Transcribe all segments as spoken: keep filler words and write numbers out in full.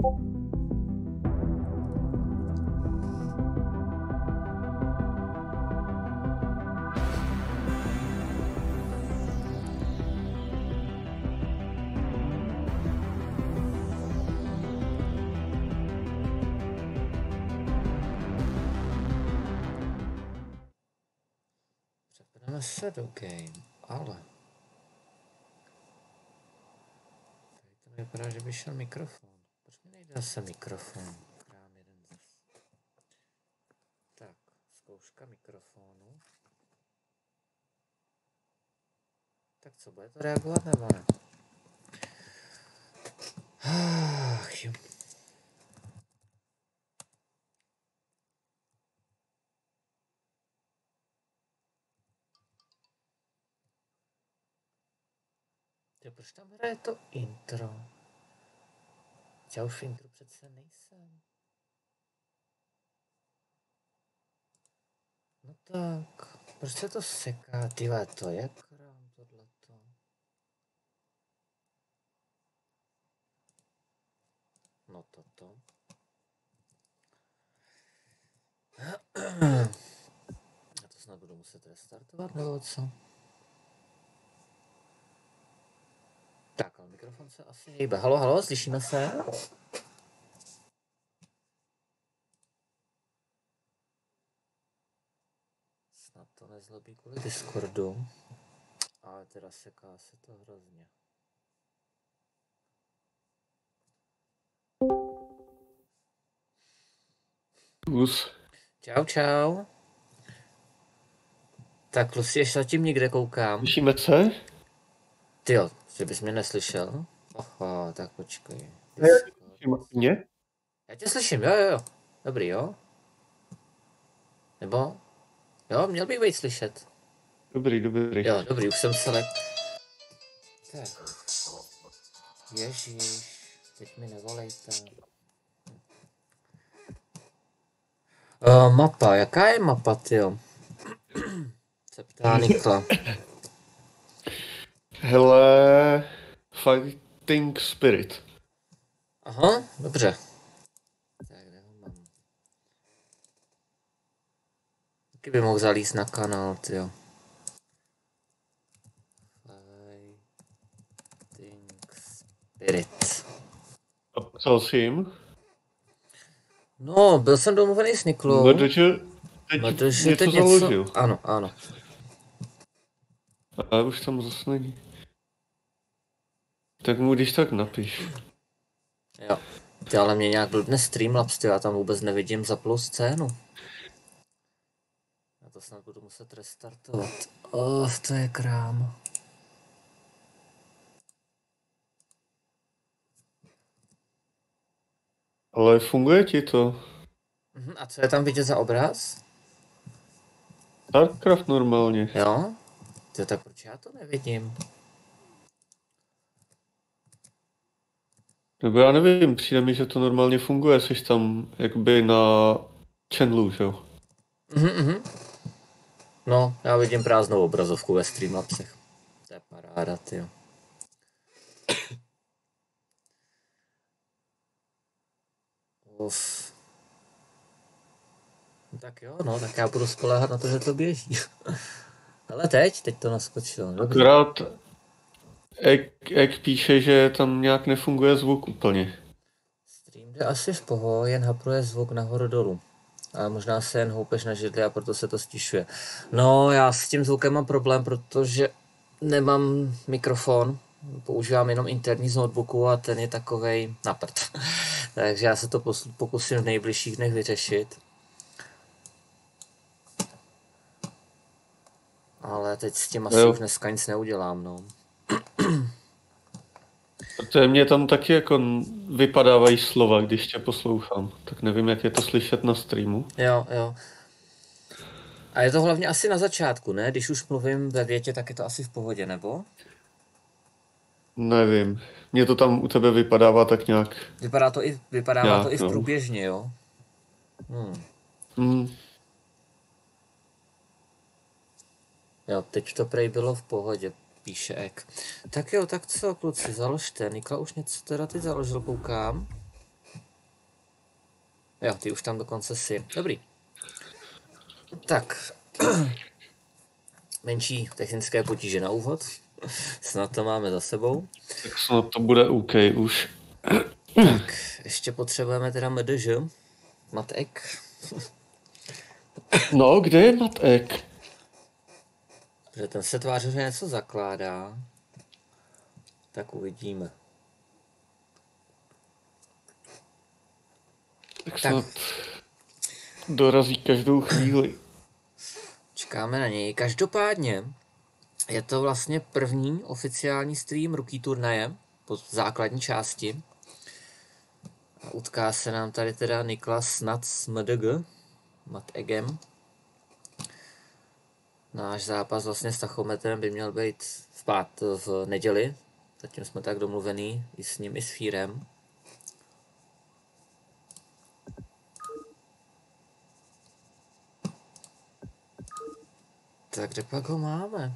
Přepneme se do game, ale tady to vypadá, že by šel mikrofon. Proč mi nejde zase mikrofon? Krám jeden zase. Tak, zkouška mikrofonu. Tak co, bude to reagovat nebo ne? Ach, jo. Ty, proč tam hraje to intro? Já už v intro přece nejsem. No tak, proč se to seká? Tyhle, to je krám tohleto. No toto. Já to snad budu muset restartovat, nebo co? Tak, ale mikrofon se asi hejbe. Halo, halo, slyšíme se? Snad to nezlobí kvůli Discordu. Ale teda seká se to hrozně. Plus. Čau, čau. Tak, Lucy, ještě zatím někde koukám. Slyšíme se? Tyjo, že bys mě neslyšel? Oho, tak počkej. Mě? Já tě slyším, jo, jo, jo. Dobrý, jo? Nebo? Jo, měl bych být slyšet. Dobrý, dobrý. Jo, dobrý, už jsem se lep. Tak. Ježíš, teď mi nevolejte. Uh, mapa, jaká je mapa, tyjo? Se ptá Nikla. Hele, Fighting Spirit. Aha, dobře. Tak, kde ho mám? Taky by mohl zalízt na kanál, tyjo. Fighting Spirit. A psal jsi jim? No, byl jsem domluvený s Niklou. Protože teď Protože něco teď založil. něco... Ano, ano. Ale už tam zase není. Tak mu když tak napiš. Jo. Ty, ale mě nějak blbne Streamlabs, ty, já tam vůbec nevidím zaplou scénu. Já to snad budu muset restartovat. Oh, to je krám. Ale funguje ti to? Mhm, a co je tam vidět za obraz? Starcraft normálně. Jo? Ty, tak proč já to nevidím? Nebo já nevím, přijde mi, že to normálně funguje, jsi tam jakoby na channelu, že jo? Mhm, mhm. No, já vidím prázdnou obrazovku ve Streamlabsech. To je paráda, tyjo. Uf. Tak jo, no, tak já budu spoléhat na to, že to běží. Ale teď, teď to naskočilo. Dobrý. Akorát Ek, Ek píše, že tam nějak nefunguje zvuk úplně. Stream jde asi v pohodě, jen hapruje zvuk nahoru dolů. Ale možná se jen houpeš na židli a proto se to stišuje. No, já s tím zvukem mám problém, protože nemám mikrofon. Používám jenom interní z notebooku a ten je takovej na prd. Takže já se to pokusím v nejbližších dnech vyřešit. Ale teď s tím asi jo. už dneska nic neudělám, no. Protože mě tam taky jako vypadávají slova, když tě poslouchám. Tak nevím, jak je to slyšet na streamu. Jo, jo. A je to hlavně asi na začátku, ne? Když už mluvím ve větě, tak je to asi v pohodě, nebo? Nevím. Mně to tam u tebe vypadává tak nějak. Vypadá to i, vypadává nějak, to i v no. průběžně, jo? Hmm. Mm. Jo, teď to prej bylo v pohodě, píše Ek. Tak jo, tak co, kluci, založte. Nikla už něco teda teď založil, koukám. Jo, ty už tam dokonce si. Dobrý. Tak. Menší technické potíže na úvod. Snad to máme za sebou. Tak snad to bude OK už. Tak, ještě potřebujeme teda M D Ž. Matek. No, kde je Matek? Protože ten se tváří, že něco zakládá. Tak uvidíme. Tak snad dorazí každou chvíli. Čekáme na něj. Každopádně je to vlastně první oficiální stream Rookie turnaje po základní části. A utká se nám tady teda Niklas Nat s M D G, Mat Egem. Náš zápas vlastně s tachometrem by měl být v, pát, v neděli. Zatím jsme tak domluvený i s ním, i s Fírem. Tak kde pak ho máme?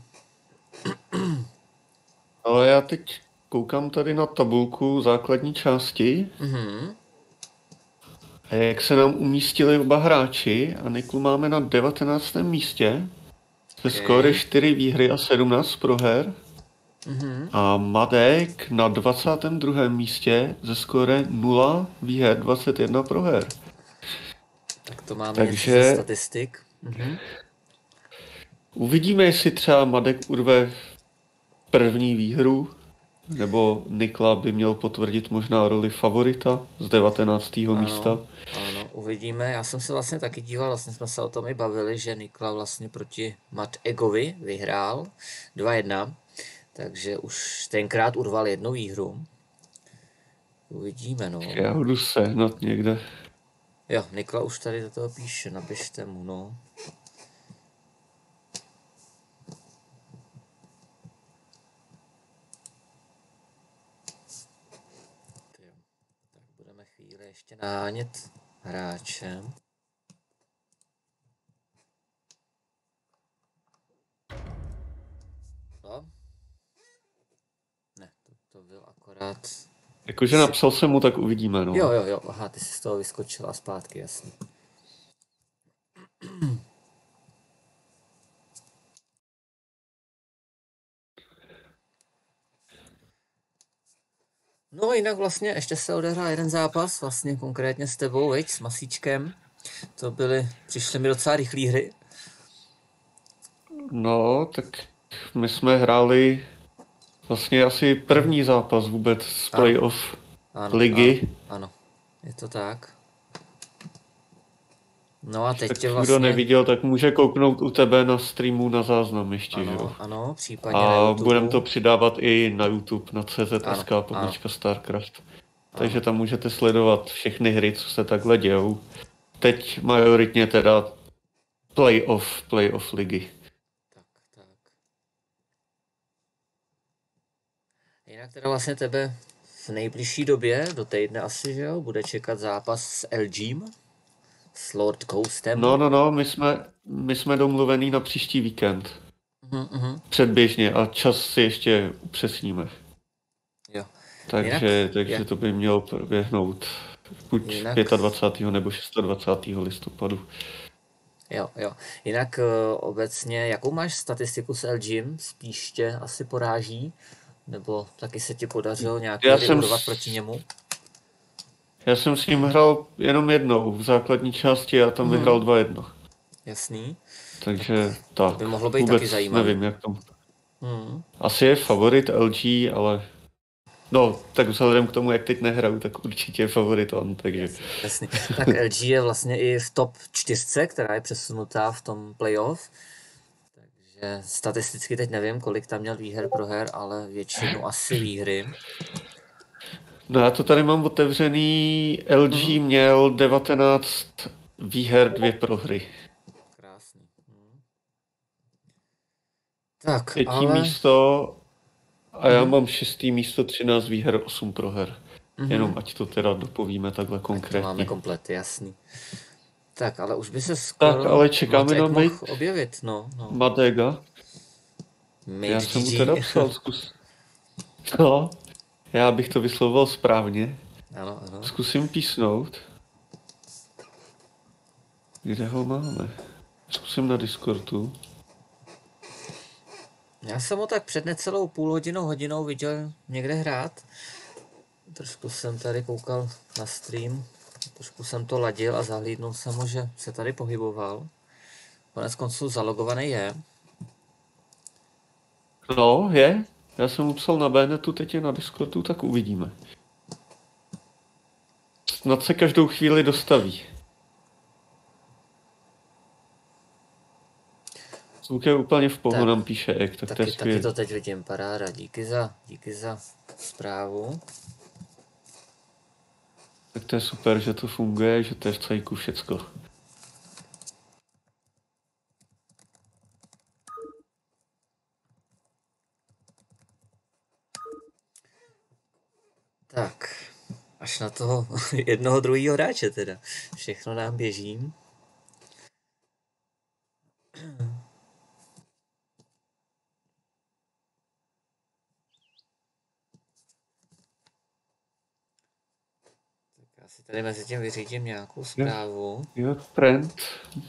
Ale já teď koukám tady na tabulku základní části. Mhm. A jak se nám umístili oba hráči a Niklu máme na devatenáctém místě se Okay. skóre čtyři výhry a sedmnáct proher. Mhm. A Madek na dvacátém druhém místě ze skóre nula výher, dvacet jedna proher. Tak to máme Takže- něco ze statistik. Mhm. Uvidíme, jestli třeba Madek urve první výhru, nebo Nikla by měl potvrdit možná roli favorita z devatenáctého Ano. místa. Ano, uvidíme. Já jsem se vlastně taky díval, vlastně jsme se o tom i bavili, že Nikla vlastně proti Mat Egovi vyhrál dva jedna, takže už tenkrát urval jednu výhru. Uvidíme, no. Já ho jdu sehnat někde. Jo, Nikla už tady do toho píše, napište mu, no. Tyjo, tak budeme chvíli ještě nánět hráčem. No. Ne, to, to byl akorát... Jakože napsal jsem mu, tak uvidíme, no. Jo, jo, jo, aha, ty jsi z toho vyskočil a zpátky, jasně. No jinak vlastně ještě se odehrál jeden zápas, vlastně konkrétně s tebou, veď, s Masíčkem. To byly, přišly mi docela rychlé hry. No, tak my jsme hráli vlastně asi první zápas vůbec z playoff Ano, ligy. Ano, ano, je to tak. No a teď Tak tě kdo vlastně... neviděl, tak může kouknout u tebe na streamu na záznam ještě, že jo? Ano, ano, případně na A YouTube. budeme to přidávat i na YouTube, na C Z S K Ano, pomlčka Starcraft. Takže tam můžete sledovat všechny hry, co se takhle dějou. Teď majoritně teda playoff, playoff ligy. Tak, tak. Jinak teda vlastně tebe v nejbližší době, do týdne asi, že jo, bude čekat zápas s L G M, s Lord Coastem. No, no, no, my jsme, my jsme domluvený na příští víkend. Mhm, mhm. Předběžně a čas si ještě upřesníme. Jo. Takže, Jinak- takže je- to by mělo proběhnout buď Jinak- dvacátého pátého nebo dvacátého šestého listopadu. Jo, jo. Jinak uh, obecně, jakou máš statistiku s L G M? Spíš tě asi poráží? Nebo taky se ti podařilo nějak Já hry jsem urvat s- proti němu? Já jsem s ním hrál jenom jednou v základní části a tam Mhm. vyhrál dva jedna. Jasný. Takže tak, by mohlo být vůbec taky zajímavý. nevím, jak to... Hmm. Asi je favorit L G, ale... No, tak vzhledem k tomu, jak teď nehraju, tak určitě je favorit on, takže... Jasný. Tak L G je vlastně i v top čtyřce, která je přesunutá v tom playoff. Takže statisticky teď nevím, kolik tam měl výher proher, ale většinu asi výhry. No já to tady mám otevřený, L G měl devatenáct výher, dvě prohry. Krásný. Hmm. Tak, Třetí ale... místo a já Mhm. mám šestý místo, třináct výher, osm proher. Mhm. Jenom ať to teda dopovíme takhle To konkrétně. máme komplety, jasný. Tak, ale už by se skoro Tak, ale čekáme Matek na mohl Mate- objevit, no. no. Madega, Mate já jsem mu G G. teda psal, zkus... No, já bych to vyslovoval správně. Ano, ano. Zkusím písnout. Kde ho máme? Zkusím na Discordu. Já jsem ho tak před necelou půl hodinou, hodinou viděl někde hrát. Trošku jsem tady koukal na stream, trošku jsem to ladil a zahlídnul jsem ho, že se tady pohyboval. Konec konců zalogovaný je. No, je. Já jsem mu psal na Bnetu, teď je na Discordu, tak uvidíme. Snad se každou chvíli dostaví. Zvuk je úplně v pohodě, nám píše Ek, tak taky, to je taky skvělé. to teď vidím, paráda. Díky za, díky za zprávu. Tak to je super, že to funguje, že to je v cajku všecko. Tak, až na toho jednoho druhého hráče teda. Všechno nám běží. Tak já si tady mezi tím vyřídím nějakou zprávu. Jo, friend.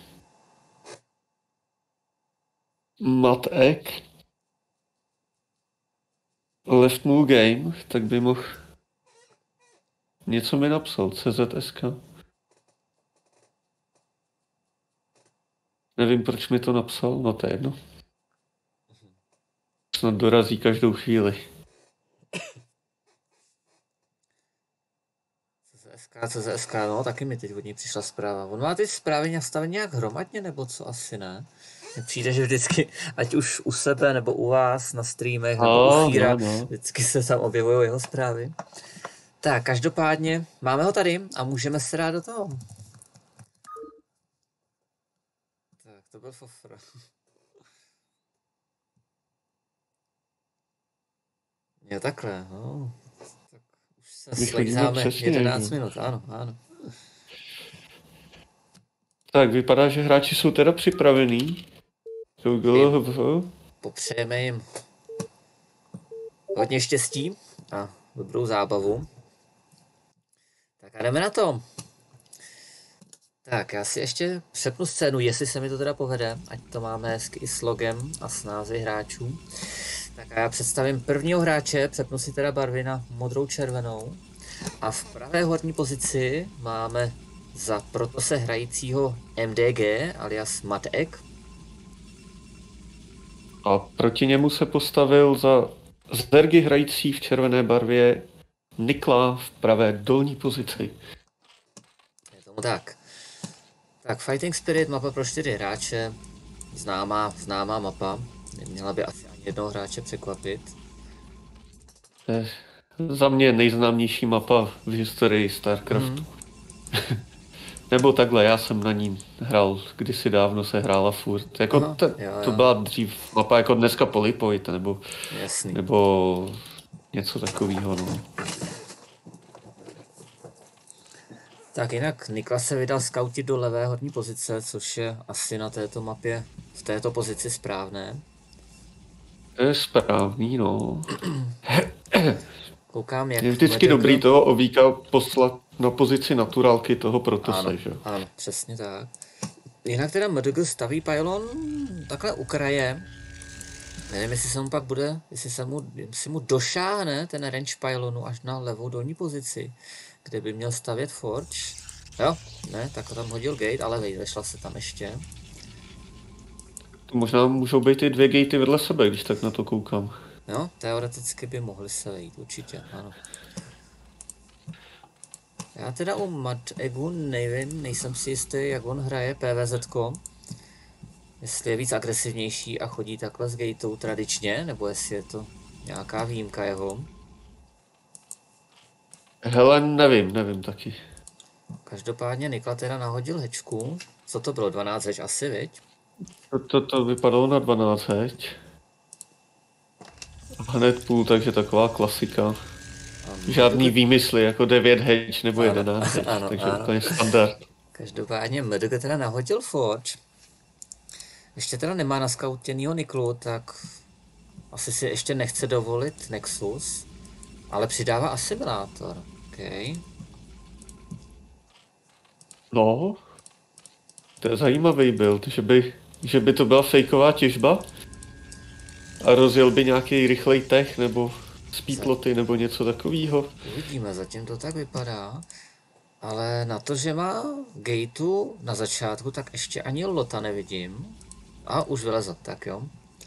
Matt Ek. Left Move Game, tak by mohl... Něco mi napsal, C Z S K. Nevím, proč mi to napsal, no to je jedno. Snad dorazí každou chvíli. C Z S K, no, taky mi teď od ní přišla zpráva. On má ty zprávy nastavené nějak hromadně, nebo co asi ne? Mně přijde, že vždycky, ať už u sebe, nebo u vás na streamech, nebo no, u Fíra, no, no. vždycky se tam objevují jeho zprávy. Tak, každopádně, máme ho tady a můžeme se dát do toho. Tak, to byl fofr. Jo, takhle, no. Tak už se slejzáme jedenáct minut, ano, ano. Tak, vypadá, že hráči jsou teda připravení. Popřejeme jim hodně štěstí a dobrou zábavu. Tak a jdeme na to. Tak, já si ještě přepnu scénu, jestli se mi to teda povede, ať to máme hezky i s logem a s názvy hráčů. Tak a já představím prvního hráče, přepnu si teda barvy na modrou červenou. A v pravé horní pozici máme za proto se hrajícího M D G alias Matt Ek. A proti němu se postavil za Zergy hrající v červené barvě Nikla v pravé dolní pozici. Je tomu tak. Tak Fighting Spirit, mapa pro čtyři hráče, známá, známá mapa, neměla by asi ani jednoho hráče překvapit. Je za mě nejznámější mapa v historii StarCraftu. Mm. Nebo takhle, já jsem na ní hrál, kdysi dávno se hrála furt. Jako Aha, te, jo, jo. to byla dřív mapa jako dneska Polypoint, nebo, Jasný. nebo něco takového. No. Tak jinak Niklas se vydal skautit do levé horní pozice, což je asi na této mapě v této pozici správné. To je správný, no. Koukám, jak... Je vždycky Medegl... dobrý toho ovíka poslat na pozici naturálky toho protose, ano, že? Ano, přesně tak. Jinak teda M D G staví pylon takhle u kraje. Nevím, jestli se mu pak bude, jestli se mu, jestli mu došáhne ten range pylonu až na levou dolní pozici, kde by měl stavět forge. Jo, ne, tak tam hodil gate, ale vešla se tam ještě. To možná můžou být i dvě gatey vedle sebe, když tak na to koukám. Jo, teoreticky by mohli se vejít, určitě, ano. Já teda u Matt Egu nevím, nejsem si jistý, jak on hraje PVZko. Jestli je víc agresivnější a chodí takhle s gatou tradičně, nebo jestli je to nějaká výjimka jeho. Hele, nevím, nevím taky. Každopádně Nikla teda nahodil hečku. Co to bylo, dvanáct heč asi, viď? To, to, to vypadalo na dvanáct heč. Hned půl, takže taková klasika. Žádný výmysly, jako devět heč nebo jedenáct heč, ano, takže ano. úplně standard. Každopádně M D G teda nahodil forge. Ještě teda nemá naskautěnýho Niklu, tak asi si ještě nechce dovolit Nexus, ale přidává asimilátor. Okay. No, To je zajímavý build, že by, že by to byla fejková těžba a rozjel by nějaký rychlej tech nebo speedloty nebo něco takového. Uvidíme, zatím to tak vypadá. Ale na to, že má gateu na začátku, tak ještě ani lota nevidím. A už vylezl, tak jo.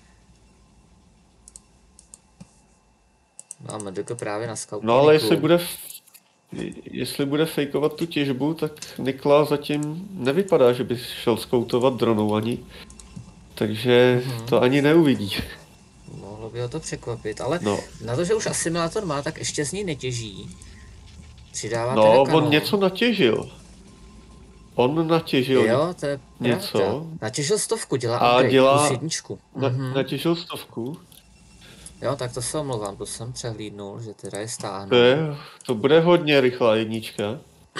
Máme Doko právě na scoutu. No ale jestli bude, jestli bude fejkovat tu těžbu, tak Nikla zatím nevypadá, že by šel skautovat dronou ani. Takže mm-hmm. to ani neuvidí. Mohlo by ho to překvapit, ale no. Na to, že už asimilátor má, tak ještě z ní netěží. Přidává no, on něco natěžil. On natěžil jo, to je něco. Pravda. Natěžil stovku, dělá a upgrade, dělá plus jedničku. Na, mm-hmm. Natěžil stovku. Jo, tak to se omlouvám, to jsem přehlídnul, že teda je stáhnu. To, je, to bude hodně rychlá jednička.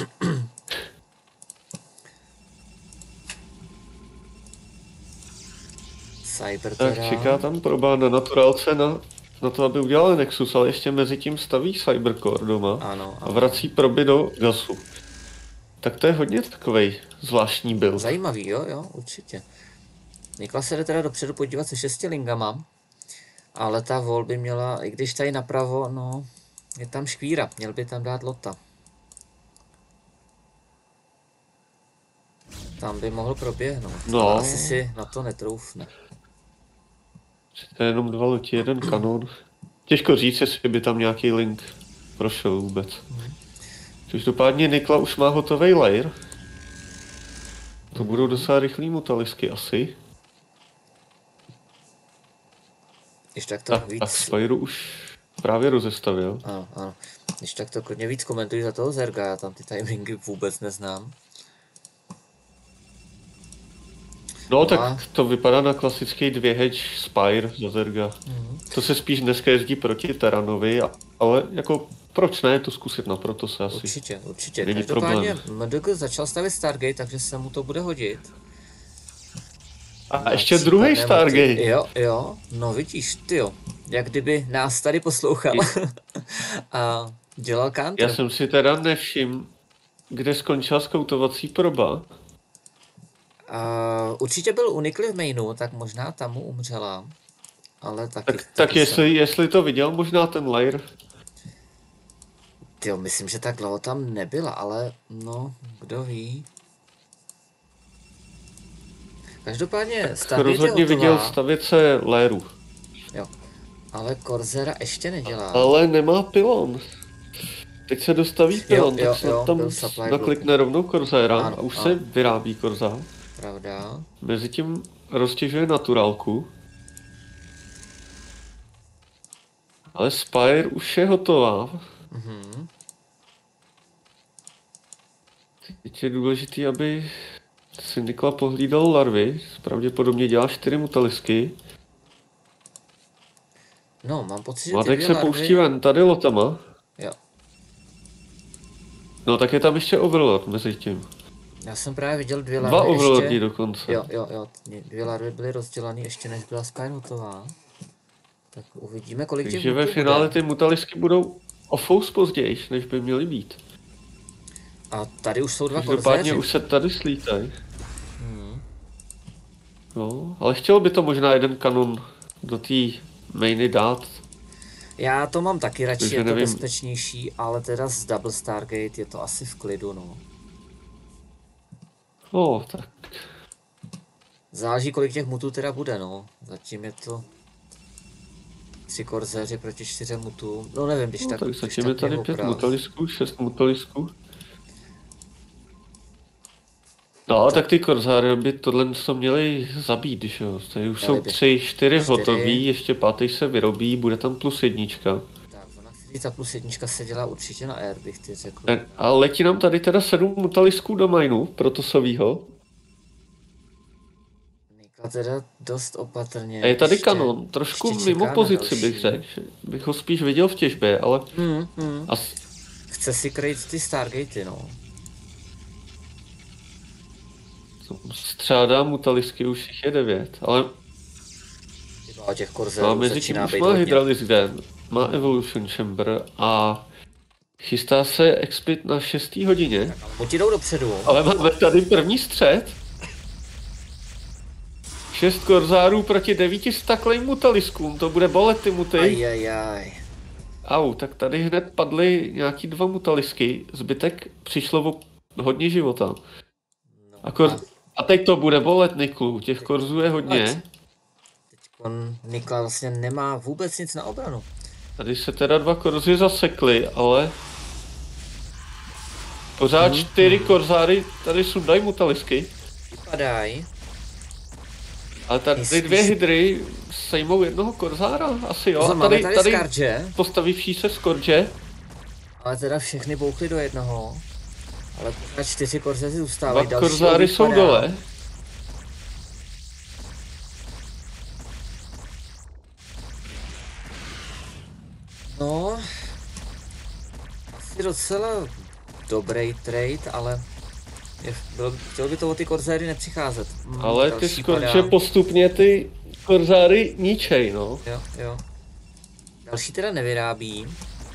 Cyber tak teda. čeká tam proba na naturálce na, na to, aby udělali Nexus, ale ještě mezi tím staví Cybercore doma ano, ano. a vrací proby do gasu. Tak to je hodně takovej zvláštní build. Zajímavý, jo, jo, určitě. Nikla se jde teda dopředu podívat se šesti lingama, ale ta vol by měla, i když tady napravo, no, je tam škvíra, měl by tam dát lota. Tam by mohl proběhnout, no. Ale asi si na to netroufne. To je jenom dva loti, jeden kanon. Těžko říct, jestli by tam nějaký link prošel vůbec. Hmm. Každopádně Nikla už má hotový layer. To hmm. budou docela rychlý mutalisky asi. Když tak to a, víc... A Spyru už právě rozestavil. Ano, ano. Když tak to klidně víc komentuj za toho Zerga, já tam ty timingy vůbec neznám. No, no tak a... to vypadá na klasický dvě hedge Spire za Zerga. Mm-hmm. To se spíš dneska jezdí proti Teranovi, ale jako proč ne to zkusit na proto se asi. Určitě, určitě. Není problém. M D G začal stavit Stargate, takže se mu to bude hodit. A na ještě druhý Stargate. Jo, jo, no vidíš, tyjo, jak kdyby nás tady poslouchal a dělal counter. Já jsem si teda nevšiml, kde skončila skautovací proba. Uh, určitě byl unikli v mainu, tak možná tam mu umřela, ale taky... Tak, taky tak jestli, jestli to viděl, možná ten layer. Jo, myslím, že tak dlouho tam nebyla, ale no, kdo ví. Každopádně Stargate je rozhodně viděl stavět se layerů. Jo, ale Corsera ještě nedělá. Ale nemá pilon. Teď se dostaví pilon, jo, tak snad jo, tam naklikne rovnou Corsera a už ano. se vyrábí Corsa. Pravda. Mezitím roztěžuje naturálku. Ale Spire už je hotová. Mhm. Teď je důležitý, aby si Nikla pohlídal larvy. Pravděpodobně dělá čtyři mutalisky. No, mám pocit, že Mladek se larvy... pouští ven tady lotama. Jo. No tak je tam ještě Overlord mezi tím. Já jsem právě viděl dvě larvy. Dva Overlordy ještě... dokonce. Jo, jo, jo. Dvě larvy byly rozdělané ještě než byla Spire hotová. Tak uvidíme, kolik těch Takže ve finále ty mutalisky budou o fous později, než by měly být. A tady už jsou dva Každopádně už se tady slítají. Hmm. No, ale chtěl by to možná jeden kanon do té mainy dát. Já to mám taky radši, Takže je to nevím. bezpečnější, ale teda z Double Stargate je to asi v klidu, no. No, tak. Záleží, kolik těch mutů teda bude, no. Zatím je to tři korzeři proti čtyřem mutům. No nevím, když no, tak... tak když zatím tak je tady pět mutalisků, šest mutalisků. No, tak, tak ty korzáry by tohle co měli zabít, že jo. Tady už jsou tři, čtyři hotový, ještě pátý se vyrobí, bude tam plus jednička. Tak, ona chci ta plus jednička se dělá určitě na air, bych ty řekl. A letí nám tady teda sedm mutalisků do mainu, protosovýho. Nikla teda dost opatrně. A je tady ještě, kanon, trošku mimo pozici bych řekl, bych ho spíš viděl v těžbě, ale... Hmm, hmm. As... Chce si krejt ty Stargatey, no. Střádá mutalisky, už jich je devět, ale... A těch korzerů a mezi tím už má Hydralisk Den, má Evolution Chamber a chystá se expit na šestý hodině. Tak, jdou dopředu. Ale máme tady první střed. Šest korzárů proti devíti staklým mutaliskům, to bude bolet ty muty. Ajajaj. Au, tak tady hned padly nějaký dva mutalisky, zbytek přišlo o hodně života. No, A, kor... a a teď to bude bolet, Niklu, těch korzů je hodně. teď on Nikla vlastně nemá vůbec nic na obranu. Tady se teda dva korzy zasekly, ale pořád Hmm. čtyři korzáry tady sundají mutalisky. Vypadají. Ale tady Myslíš- dvě hydry sejmou jednoho korzára, asi jo. Pozor, A máme tady, tady tady Scourge, postavivší se Scourge. ale teda všechny bouchly do jednoho. Ale pořád čtyři korzeři Dva zůstávají, další korzáry jsou vypadá. dole. No, asi docela dobrý trade, ale je, bylo, chtělo by to o ty korzéry nepřicházet. Mm, Ale ty další Scourge padá. postupně ty korzáry ničej, no. Jo, jo. Další teda nevyrábí.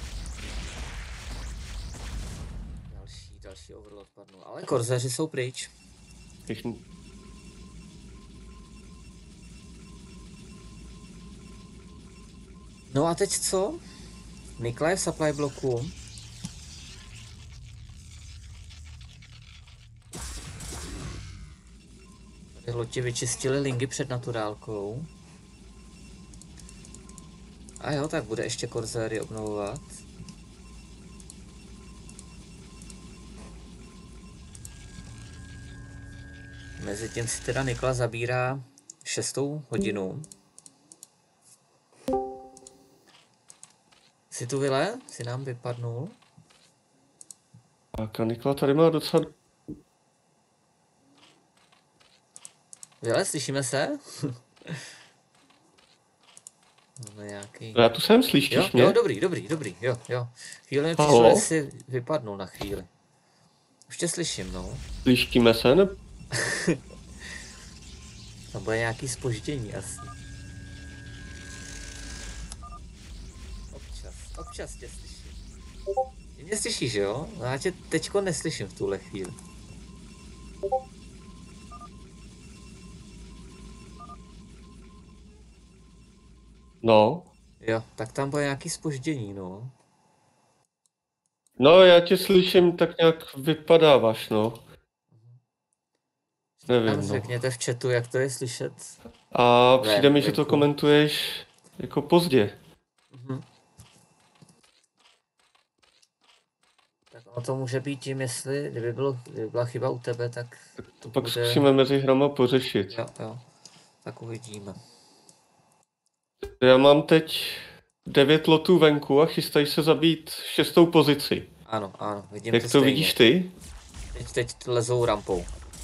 Další, další overload padnul, ale korzéři jsou pryč. Těch... No a teď co? Nikla je v supply bloku. Tady loti vyčistili lingy před naturálkou. A jo, tak bude ještě korzéry obnovovat. Mezitím si teda Nikla zabírá šestou hodinu. Si tu vyle? Si nám vypadnul? A Nikla tady má docela... Vyle, slyšíme se? Máme nějaký... Já tu jsem, slyšíš Jo, mě? jo, dobrý, dobrý, dobrý, jo, jo. Chvíli mi Halo? přišlo, jestli vypadnul na chvíli. Už tě slyším, no. Slyšíme se, ne? Tam bude nějaký zpoždění asi. Občas, občas tě slyším. Ty mě slyšíš, jo? No já tě teďko neslyším v tuhle chvíli. No. Jo, tak tam bude nějaký zpoždění, no. No, já tě slyším, tak nějak vypadáváš, no. Nevím, Tam no. řekněte v chatu, jak to je slyšet. A přijde mi, že to venku. komentuješ jako pozdě. Mhm. Tak ono to může být tím, jestli, kdyby, bylo, kdyby byla chyba u tebe, tak to Pak bude... zkusíme mezi hrama pořešit. Jo, jo, tak uvidíme. Já mám teď devět lotů venku a chystají se zabít šestou pozici. Ano, ano, vidím Jak to to stejně. vidíš ty? Teď, teď lezou rampou.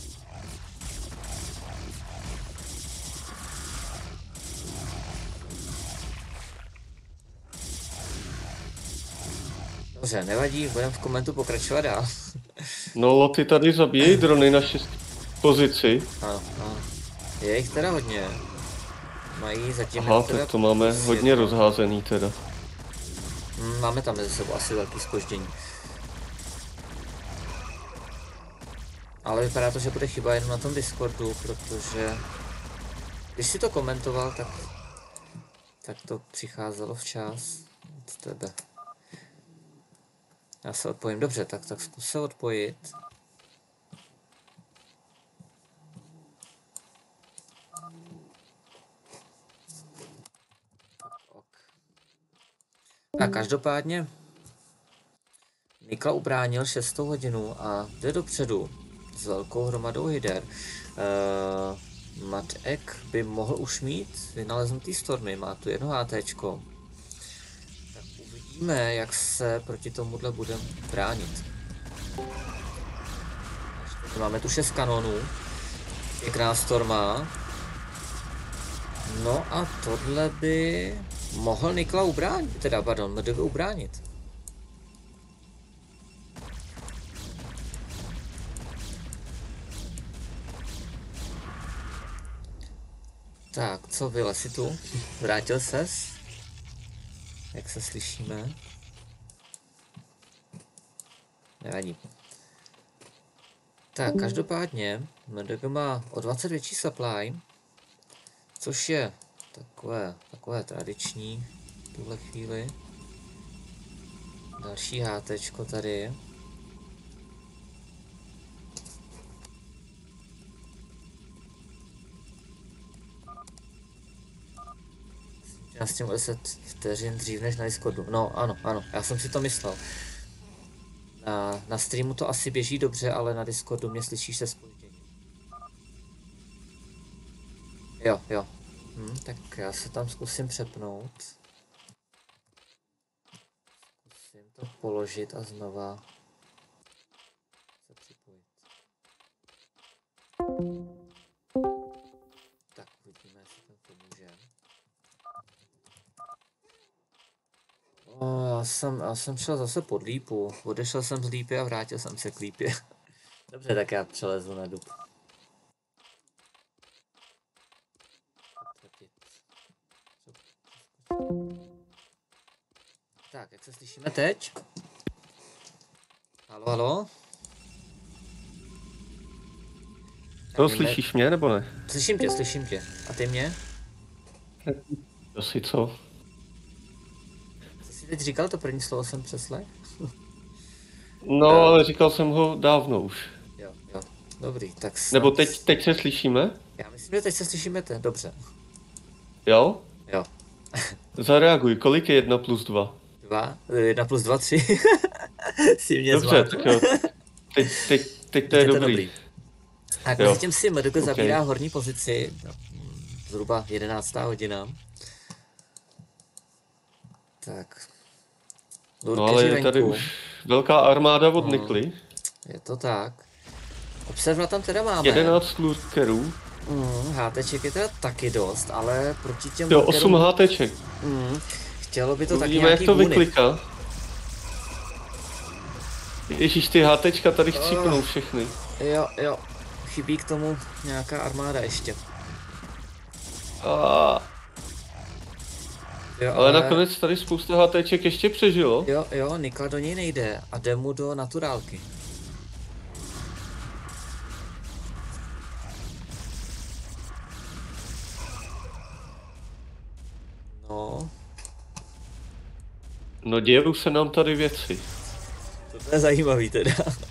Dobře, nevadí, budeme v komentu pokračovat dál. No, loty tady zabíjejí drony na šesté pozici. Ano, ano. Je jich teda hodně. Mají zatím... Aha, teda tak to máme plus hodně jedno. rozházený teda. Mm, Máme tam mezi sebou asi velký zpoždění. Ale vypadá to, že bude chyba jenom na tom Discordu, protože když si to komentoval, tak, tak to přicházelo včas od tebe. Já se odpojím. Dobře, tak, tak zkus se odpojit. A každopádně Nikla ubránil šestou hodinu a jde dopředu s velkou hromadou hyder. Uh, Matek by mohl už mít vynaleznutý stormy, má tu jedno HTčko. Tak uvidíme, jak se proti tomuhle budeme bránit. Máme tu šest kanonů, pěkná storma. No a tohle by mohl Nikla ubránit, teda pardon, M D B ubránit. Tak, co vyle si tu? Vrátil ses? Jak se slyšíme? Nevadí. Tak, každopádně M D G má o dvacet větší supply. což je takové, takové tradiční v tuhle chvíli. Další hátečko tady. Já s tím deset vteřin dřív než na Discordu. No ano, ano, já jsem si to myslel. Na, na streamu to asi běží dobře, ale na Discordu mě slyšíš se zpožděním. Jo, jo. Hm, tak já se tam zkusím přepnout. Zkusím to položit a znova se připojit. Tak uvidíme, jestli to pomůže. O, já jsem, já jsem šel zase pod lípu. Odešel jsem z lípy a vrátil jsem se k lípě. Dobře, tak já přelezu na dub. Tak, jak se slyšíme teď? Halo, halo? To slyšíš mě, nebo ne? Slyším tě, slyším tě. A ty mě? Asi co? Co jsi teď říkal, to první slovo jsem přeslech? No, ale říkal jsem ho dávno už. Jo, jo, dobrý, tak snad... Nebo teď, teď se slyšíme? Já myslím, že teď se slyšíme te, dobře. Jo? Jo. Zareaguj, kolik je jedna plus dva? Dva? Jedna plus dva, tři. Si mě Dobře, zvládl. tak jo. Teď, teď, teď to je, je to dobrý. dobrý. Tak Jo. mezi tím si Mdk Okay. zabírá horní pozici, no, zhruba jedenáctá hodina. Tak. No ale je tady venku. už velká armáda od Nikly. Je to tak. Observera tam teda máme. jedenáct lurkerů. Mm, HTček je teda taky dost, ale proti těm Jo, lurkerům- osm HTček. Mm, chtělo by to taky Uvidíme, jak nějaký to guny. vykliká. Ježíš, ty HTčka tady chcípnou všechny. Jo, jo. Chybí k tomu nějaká armáda ještě. A... Jo, Ale nakonec tady spousta HTček ještě přežilo. Jo, jo, Nikla do něj nejde a jde mu do naturálky. No, No dějou se nám tady věci. to je zajímavý teda.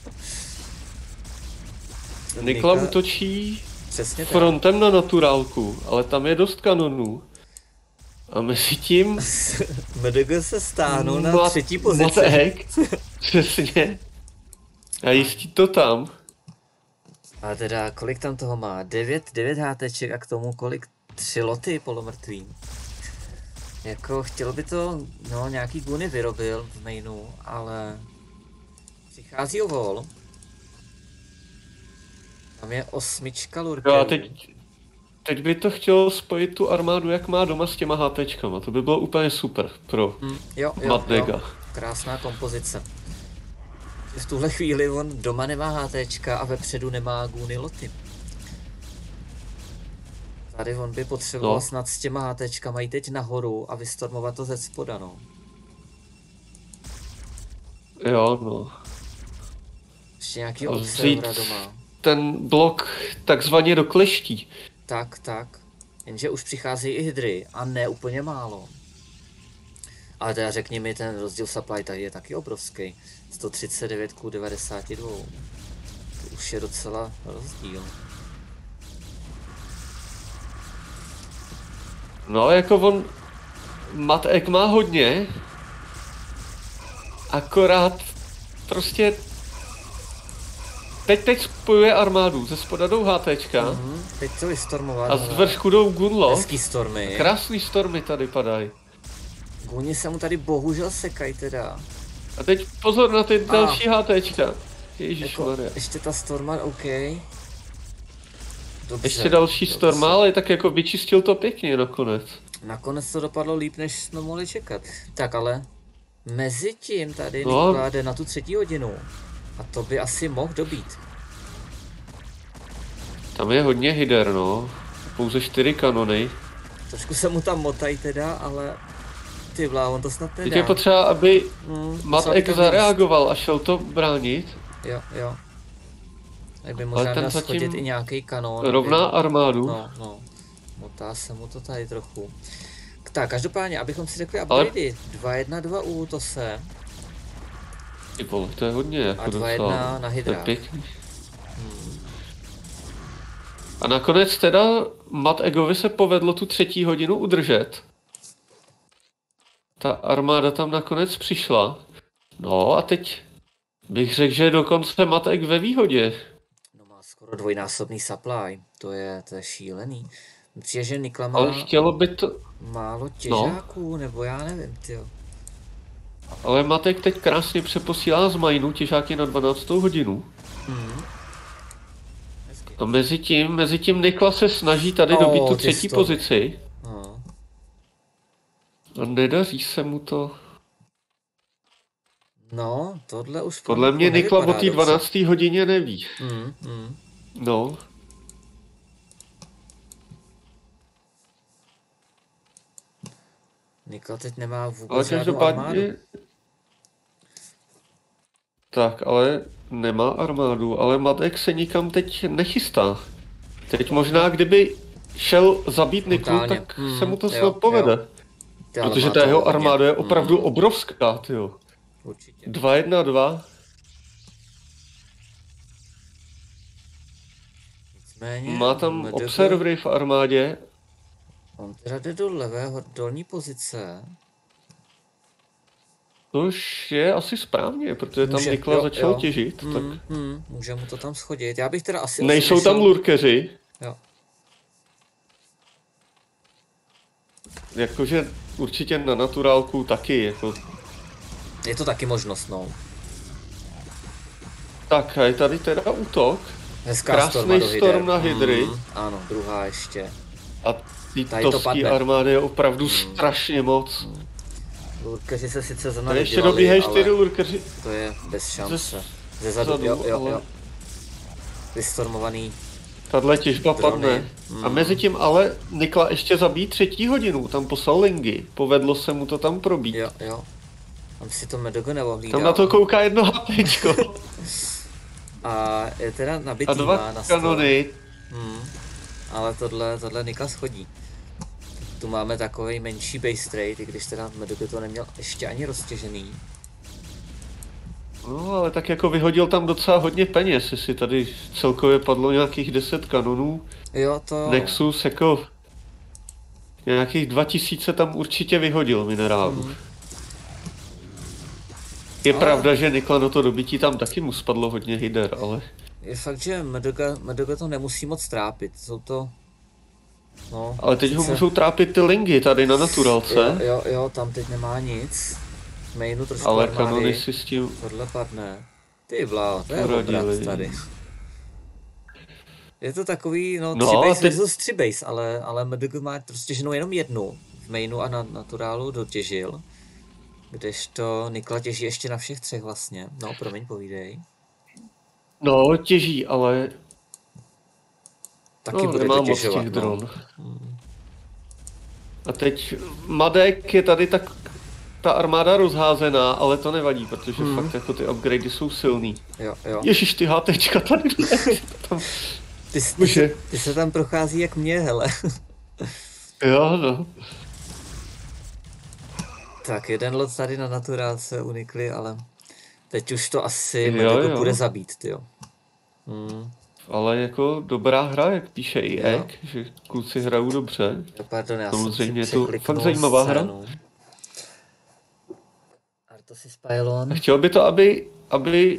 Nikla útočí Přesně tak. frontem na naturálku, ale tam je dost kanonů. A mezi tím... Mdg se stáhnul na Mat- třetí pozici. Matek, přesně. A jistí to tam. A teda kolik tam toho má? devět, devět HTček a k tomu kolik? tři loty polomrtvý. Jako chtělo by to, no nějaký guny vyrobil v mainu, ale přichází o vol. Tam je osmička lurkerů. Jo a teď, teď by to chtělo spojit tu armádu, jak má doma s těma HTčkama. To by bylo úplně super pro Mm, jo, jo, Matdega. jo, krásná kompozice. V tuhle chvíli on doma nemá HTčka a vepředu nemá guny loty. Tady on by potřeboval No. snad s těma HTčkama jít teď nahoru a vystormovat to ze spoda, no. Jo, no. Ještě nějaký A observera vzít- doma. Ten blok takzvaně do kleští. Tak, tak. Jenže už přicházejí i hydry a ne úplně málo. Ale teda řekni mi, ten rozdíl supply tady je taky obrovský. sto třicet devět ku devadesáti dvou. To už je docela rozdíl. No, jako on... Matek má hodně. Akorát prostě... Teď teď spojuje armádu, ze spoda jdou HTčka Mhm, teď to vystormovat. a z vršku jdou Gunlo. Hezký stormy. Krásný stormy tady padají. Guni se mu tady bohužel sekají teda. A teď pozor na ty další HTčka. Jako, Ježišmarja. ještě ta storma, OK. Dobře. Ještě další dobře. storma, ale tak jako vyčistil to pěkně nakonec. Nakonec to dopadlo líp, než jsme mohli čekat. Tak ale mezi tím tady No. Nikla jde na tu třetí hodinu. A to by asi mohl dobít. Tam je hodně hyder, no. Pouze čtyři kanony. Trošku se mu tam motají teda, ale ty vlá, on to snad Teď nedá. je potřeba, aby Hmm, Matek celkem zareagoval a šel to bránit. Jo, jo. Tak by možná ten měl zatím schodit i nějaký kanón. Rovná aby... armádu. No, no. Motá se mu to tady trochu. Tak, každopádně, abychom si řekli upgradey. dva jedna dva U, to se. Ty vole, to je hodně jako A dva jedna na hydrách. Hmm. A nakonec teda Mat Egovi se povedlo tu třetí hodinu udržet. Ta armáda tam nakonec přišla. No a teď bych řekl, že je dokonce Mat Eg ve výhodě. No má skoro dvojnásobný supply, to je, to je šílený. Přijde, že Nikla má Ale chtělo by to... málo těžáků, no. Nebo já nevím, tyjo. Ale Matek teď krásně přeposílá z Mainu těžáky na dvanáctou hodinu. Mm. A mezi tím, mezi tím Nikla se snaží tady oh, dobít tu třetí to. pozici. Oh. A nedaří se mu to. No, tohle už... Podle mě Nikla o té dvanácté hodině neví. Mm, mm. No. Nikla teď nemá vůbec žádnou armádu. Tak, ale nemá armádu, ale Matek se nikam teď nechystá. Teď možná, kdyby šel zabít Niklu, tak hmm, se mu to snad povede. Ty, protože ta jeho armáda je opravdu hmm. obrovská, tyjo. Určitě. dva jedna dva. Nicméně, má tam observery v armádě. On teda jde do levé dolní pozice. Což je asi správně, protože tam Nikla jo, začal jo. těžit. Mm, tak... mm, může mu to tam schodit. Já bych teda asi... Nejsou tam lurkeři. Jo. Jakože určitě na naturálku taky, jako... Je to taky možnost, no. Tak, a je tady teda útok. Hezká krásný storm na hydry. Mm, ano, druhá ještě. A ty toský armády je opravdu mm. strašně moc. Mm. Lurkeři se sice za námi ještě dobíhají čtyři lurkeři. To je bez šance. Ze zadu, zadu jo, jo, ale... jo. Vystormovaný. Tahle těžba padne. Mm. A mezi tím ale Nikla ještě zabíjí třetí hodinu. Tam poslal lingy. Povedlo se mu to tam probít. Jo, jo. Tam si to Medogo neohlídal. Tam na to kouká jedno HPčko. A je teda nabitý. A dva na kanony. Hmm. Ale tohle, tohle Nikla schodí. Tu máme takový menší base trade, i když teda Medogo to neměl ještě ani roztěžený. No, ale tak jako vyhodil tam docela hodně peněz, jestli tady celkově padlo nějakých deset kanonů. Jo, to... Nexus jako... Nějakých dva tisíce tam určitě vyhodil minerálů. Hmm. Je ale... pravda, že Nikla do toho dobytí tam taky mu spadlo hodně hyder, ale... Je fakt, že Medogo, Medogo to nemusí moc trápit, jsou to... No, ale teď sice... ho můžou trápit ty lingy tady na naturálce. Jo, jo, jo, tam teď nemá nic. Mainu trošku ale armády. Kanony si s tím... Tohle padne. Ty bláho, to je obrat tady. Je to takový, no, no tři base ty... versus tři base, ale, ale Medogo má prostě ženou jenom jednu. V mainu a na naturálu dotěžil. Kdežto Nikla těží ještě na všech třech vlastně. No, promiň, povídej. No, těží, ale... Taky no, bude nemá to moc těžovat, těch dron. No. Hmm. A teď Madek je tady tak... Ta armáda rozházená, ale to nevadí, protože hmm. fakt jako ty upgradey jsou silný. Jo, jo. Ježiš, ty HTčka tady tam... Ty, ty, se, ty se tam prochází jak mě, hele. Jo, no. Tak, jeden lot tady na naturálce unikli, ale teď už to asi Medogo bude zabít, tyjo. Hmm. Ale jako dobrá hra, jak píše i Ek, že kluci hrajou dobře. Pardon, já samozřejmě je to fakt zajímavá hra. Artosis Pylon. Chtěl by to, aby, aby...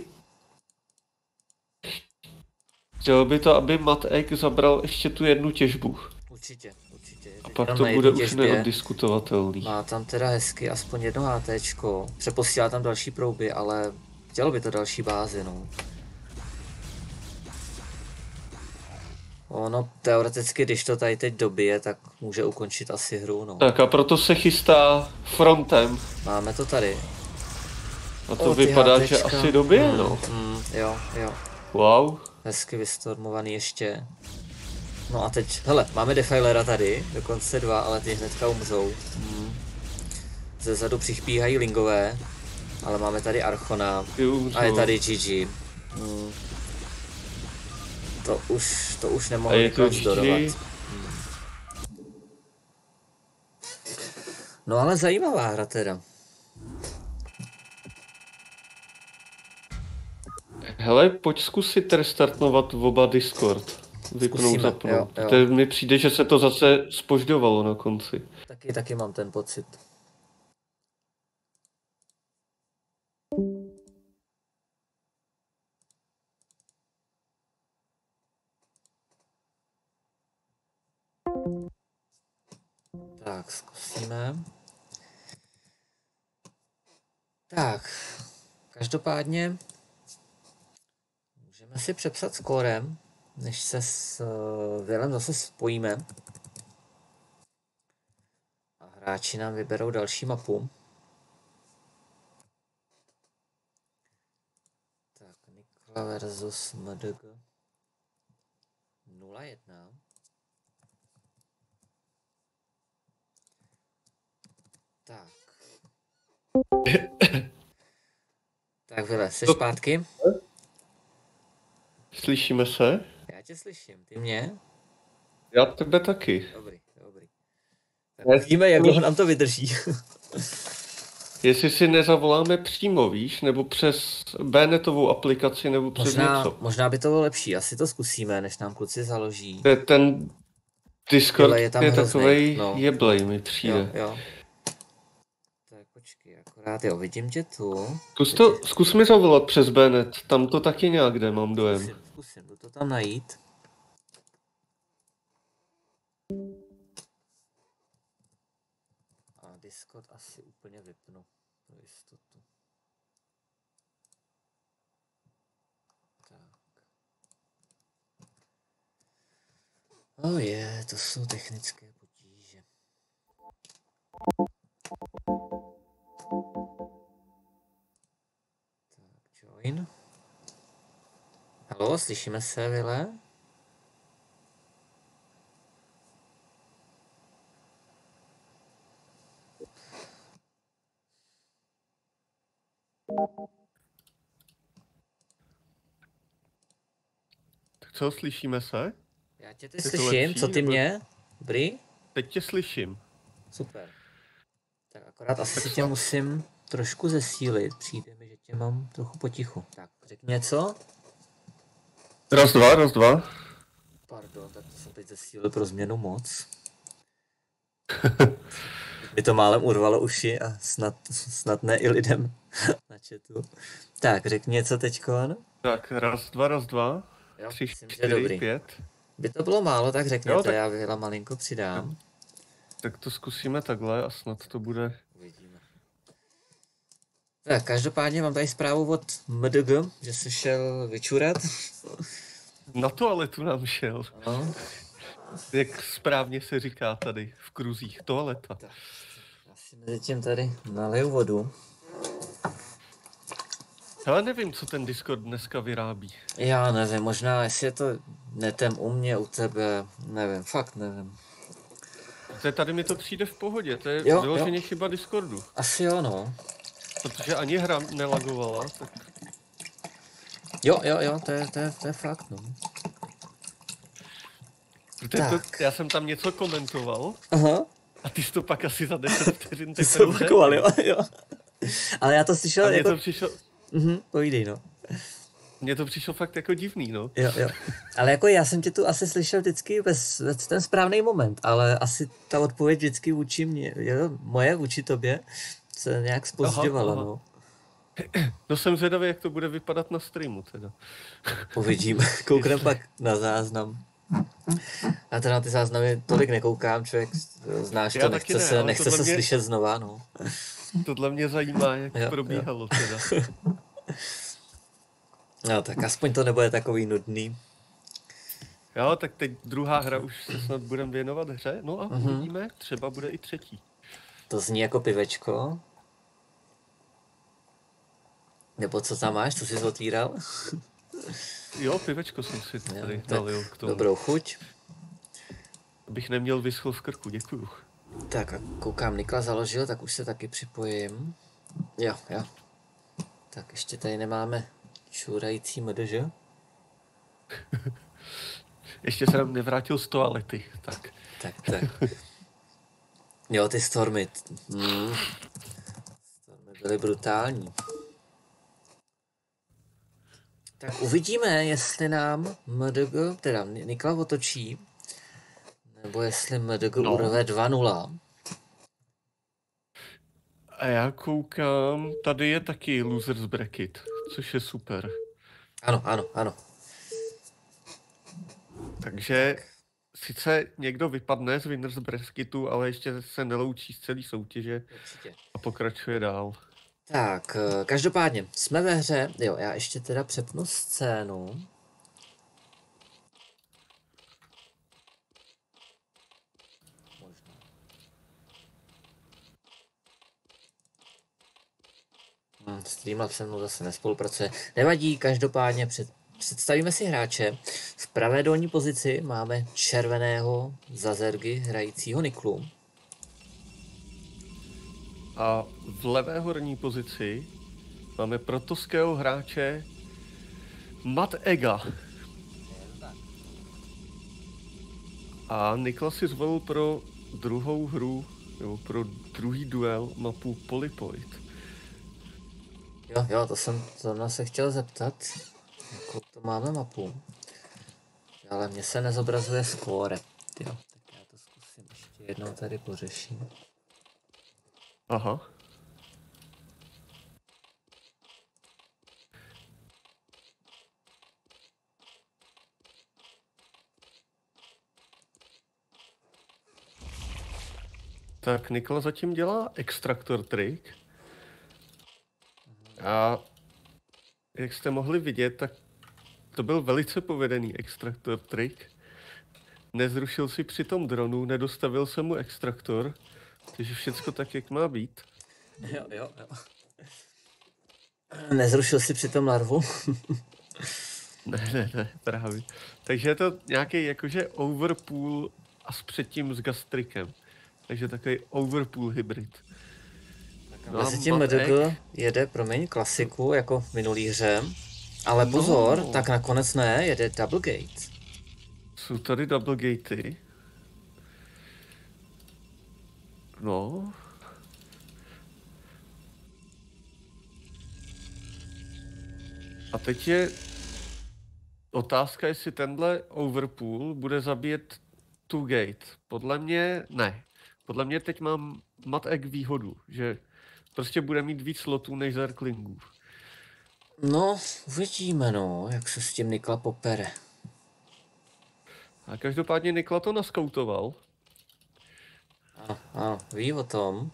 Chtěl by to, aby Mat Ek zabral ještě tu jednu těžbu. Určitě, určitě. A pak to bude už neoddiskutovatelný. Má tam teda hezky aspoň jedno HTčko. Přeposílá tam další prouby, ale chtělo by to další bázi, no. Ono teoreticky, když to tady teď dobije, tak může ukončit asi hru, no. Tak a proto se chystá frontem. Máme to tady. A to o, vypadá, že asi dobije, mm, no. Mm, jo, jo. Wow. Hezky vystormovaný ještě. No a teď, hele, máme Defilera tady, dokonce dva, ale ty hnedka umřou. Mm. Ze zadu přichpíhají lingové, ale máme tady Archona a je tady G G. Mm. To už, to už nemohli nikdo zdorovat. Hmm. No ale zajímavá hra teda. Hele, pojď zkusit restartovat oba Discord. Vypnout, Zkusíme, zapnout. jo, jo. To mi přijde, že se to zase spožďovalo na konci. Taky, taky mám ten pocit. Tak, zkusíme. Tak, každopádně můžeme si přepsat skórem, než se s Vilem zase spojíme. A hráči nám vyberou další mapu. Tak, Nikola versus M D G. nula jedna. Tak. Tak Vile, jsi zpátky? Slyšíme se? Já tě slyším, ty mě? Já tebe taky. Dobrý, dobrý. Tak uvidíme, jak dlouho nám to vydrží. Jestli si nezavoláme přímo, víš, nebo přes Bnetovou aplikaci, nebo přes Možná, něco. možná by to bylo lepší, asi to zkusíme, než nám kluci založí. Te- Ten Discord Ale je je, tam je hroznej, takovej no. jeblej, mi přijde. Jo, jo. Tak počkej, akorát jo, vidím tě tu. Zkus, to, zkus mi zavolat přes Bnet, tam to taky nějak jde, mám dojem. Zkusím, zkusím, jdu to tam najít. A Discord asi úplně vypnu, pro jistotu. Tak. Oh je, to jsou technické potíže. Tak, join. Haló, slyšíme se, Vile? Tak co, slyšíme se? Já tě teď Je to slyším, lepší, co ty nebo- mě? Dobrý? Teď tě slyším. Super. Tak akorát asi Tak si tě snad- musím trošku zesílit, přijde mi, že tě mám trochu potichu. Tak, řekni něco? Raz, dva, raz, dva. Pardon, tak to jsem teď zesílil pro změnu moc. Mi to málem urvalo uši a snad, snad ne i lidem na chatu. Tak, řekni něco teďkon. Tak, raz, dva, raz, dva. Jo, Tři, myslím, že čtyři, dobrý. pět. By to bylo málo, tak řekněte, Jo, tak- já Vila malinko přidám. Tak to zkusíme takhle a snad to bude... Uvidíme. Tak, každopádně mám tady zprávu od M D G, že se šel vyčurat. Na toaletu nám šel. No, Jak správně se říká tady v kruzích. Toaleta. já si mezi tím tady naliju vodu. Ale nevím, co ten Discord dneska vyrábí. Já nevím, možná jestli je to netem u mě, u tebe, nevím, fakt nevím. To je, tady mi to přijde v pohodě, to je Jo, vyloženě chyba Discordu. Asi jo, no. Protože ani hra nelagovala, tak Jo, jo, jo, to je, to je, to je fakt, no. protože to, Tak. já jsem tam něco komentoval Aha, a ty jsi to pak asi za deset vteřin ty se teprve opakoval, řekl. jo, jo. Ale já to slyšel A mně jako... to přišlo, Mhm, povídej, no. mně to přišlo fakt jako divný, no. Jo, jo. Ale jako já jsem tě tu asi slyšel vždycky ve, ve ten správný moment, ale asi ta odpověď vždycky vůči mě, jo, moje vůči tobě se nějak spozdňovala, Aha, aha. no. No jsem zvědavý, jak to bude vypadat na streamu teda. Uvidíme, koukneme pak na záznam. Já teda na ty záznamy tolik nekoukám, člověk, znáš Já to, taky nechce ne, se, ale nechce tohle se mě- slyšet znova, no. Tohle mě zajímá, jak Jo, jo. probíhalo teda. No tak aspoň to nebude takový nudný. Jo, tak teď druhá hra už se snad budeme věnovat hře, no a Mhm. uvidíme, třeba bude i třetí. To zní jako pivečko. Nebo co tam máš, co jsi otvíral? Jo, pivečko jsem si Jo, tady tak nalil k tomu. dobrou chuť. Abych neměl vyschl v krku, děkuju. Tak a koukám, Nikla založil, tak už se taky připojím. Jo, jo. Tak ještě tady nemáme čurající mdž. Ještě se nám nevrátil z toalety, tak. Tak, tak. Jo, ty stormy. Hmm. Stormy byly brutální. Tak uvidíme, jestli nám M D G, teda Nikla otočí, nebo jestli M D G No. urve dva nula. A já koukám, tady je taky losers bracket, což je super. Ano, ano, ano. Takže sice někdo vypadne z winners bracketu, ale ještě se neloučí z celé soutěže. Určitě. A pokračuje dál. Tak, každopádně, jsme ve hře. Jo, já ještě teda přepnu scénu. Možná. Hmm, Streamlab se mnou zase nespolupracuje. Nevadí, každopádně před, představíme si hráče. V pravé dolní pozici máme červeného Zazergy hrajícího Niklu. A v levé horní pozici máme protoského hráče Matt Ega. A Nikla si zvolil pro druhou hru, nebo pro druhý duel mapu Polypoid. Jo, jo, to jsem to se chtěl zeptat, jakou to máme mapu. Ale mně se nezobrazuje skóre. Jo, tak já to zkusím ještě jednou tady pořeším. Aha. Tak Nikla zatím dělá extraktor trik. A jak jste mohli vidět, tak to byl velice povedený extraktor trik. Nezrušil si při tom dronu, nedostavil se mu extraktor, takže všecko tak, jak má být. Jo, jo, jo. Nezrušil si přitom larvu? Ne, ne, ne, právě. Takže je to nějaký jakože overpool a s předtím s gastrikem. Takže takový overpool hybrid. No mezi tím M D G jede, promiň, klasiku, jako v minulý hře. Ale pozor, no. Tak nakonec ne, jede double gate. Jsou tady double gatey. No. A teď je otázka, jestli tenhle overpool bude zabíjet two gate. Podle mě ne. Podle mě teď mám Matt Egg výhodu, že prostě bude mít víc slotů než Zerklingů. No, uvidíme no, jak se s tím Nikla popere. A každopádně Nikla to naskautoval. Ano, ano, ví o tom.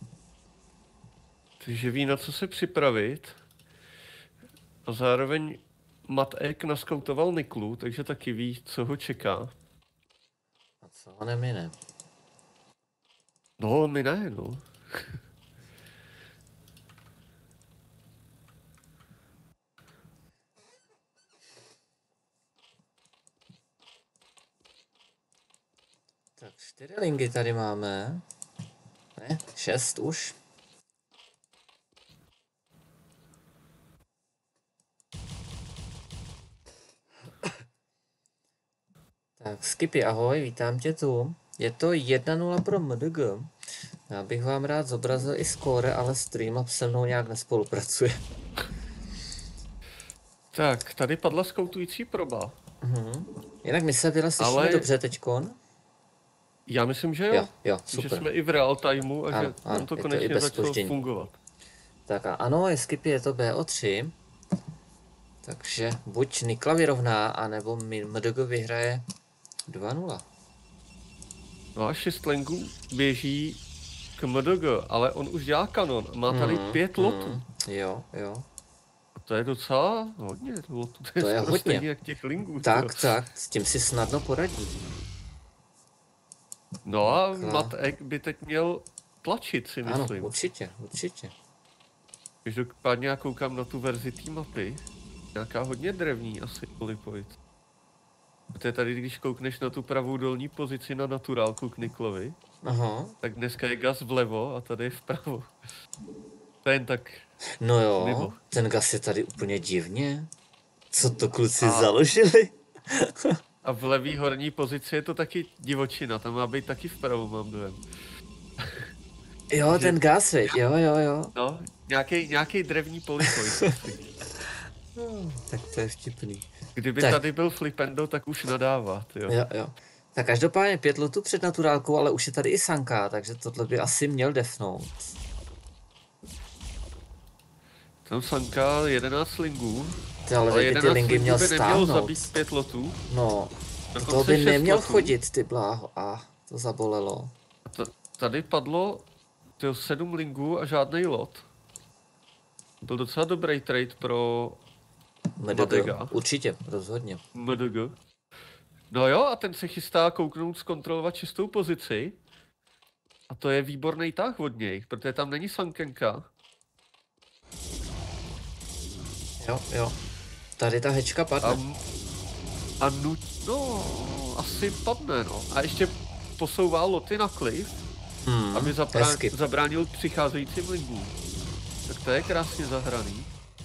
Takže ví, na co se připravit. A zároveň Matt Egg naskautoval Niklu, takže taky ví, co ho čeká. A co ho nemine? No, my ne, no. Tak čtyři lingy tady máme. Ne, šest už. Tak Skippy, ahoj, vítám tě tu. Je to jedna nula pro M D G. Já bych vám rád zobrazil i skóre, ale Streamlab se mnou nějak nespolupracuje. Tak, tady padla skautující proba. Mhm. Jinak my se byla slyšíme Ale... dobře teďkon? Já myslím, že jo. Jo, jo, super. Že jsme i v real timeu a ano, že ano, nám to to konečně začalo zpoždění. fungovat. Tak a ano, je Skippy, je to B O tři. Takže buď Nikla vyrovná, anebo M D G vyhraje dva nula. No a šest lengů běží k M D G, ale on už dělá kanon. Má tady Mm, pět mm, lotů. Jo, jo. A to je docela hodně lotů. To je, To je skoro hodně. stejně jak těch lingů. Tak, to. tak, s tím si snadno poradí. No a Takhle. Matt Egg by teď měl tlačit, si Ano, myslím. určitě, určitě. Každopádně já koukám na tu verzi té mapy. Nějaká hodně drevní asi Polypoid. To je tady, když koukneš na tu pravou dolní pozici na naturálku k Niklovi, Aha. tak dneska je gas vlevo a tady je vpravo. To je jen tak. No jo, Mimo. ten gas je tady úplně divně. Co to kluci A- založili? A v levý horní pozici je to taky divočina, tam má být taky vpravo, mám dojem. Jo, že, ten gas, veď, jo, jo, jo. no, nějaký, nějaký drevní polikoj. Tak to je vtipný. Kdyby Tak. tady byl Flipendo, tak už nadává, jo. Jo, jo. Tak každopádně pět lotů před naturálkou, ale už je tady i Sanka, takže tohle by asi měl defnout. Tam Sanka jedenáct lingů, Ty, ale, ale ale ty jedenáct lingy lingů měl by neměl stáhnout. zabít pět lotů. No, Dokonce to by šest neměl lotů. chodit, ty bláho. A to zabolelo. T- tady padlo tyjo, sedm lingů a žádný lot. Byl docela dobrý trade pro Madega. Určitě, rozhodně. M D G. No jo, a ten se chystá kouknout, zkontrolovat čistou pozici. A to je výborný tah od něj, protože tam není Sankenka. Jo, jo. Tady ta hečka padne. A, a nut, no, asi padne, no. A ještě posouvá loty na klif, Hmm, aby zabrá- hezky. zabránil přicházejícím lingům. Tak to je krásně zahraný.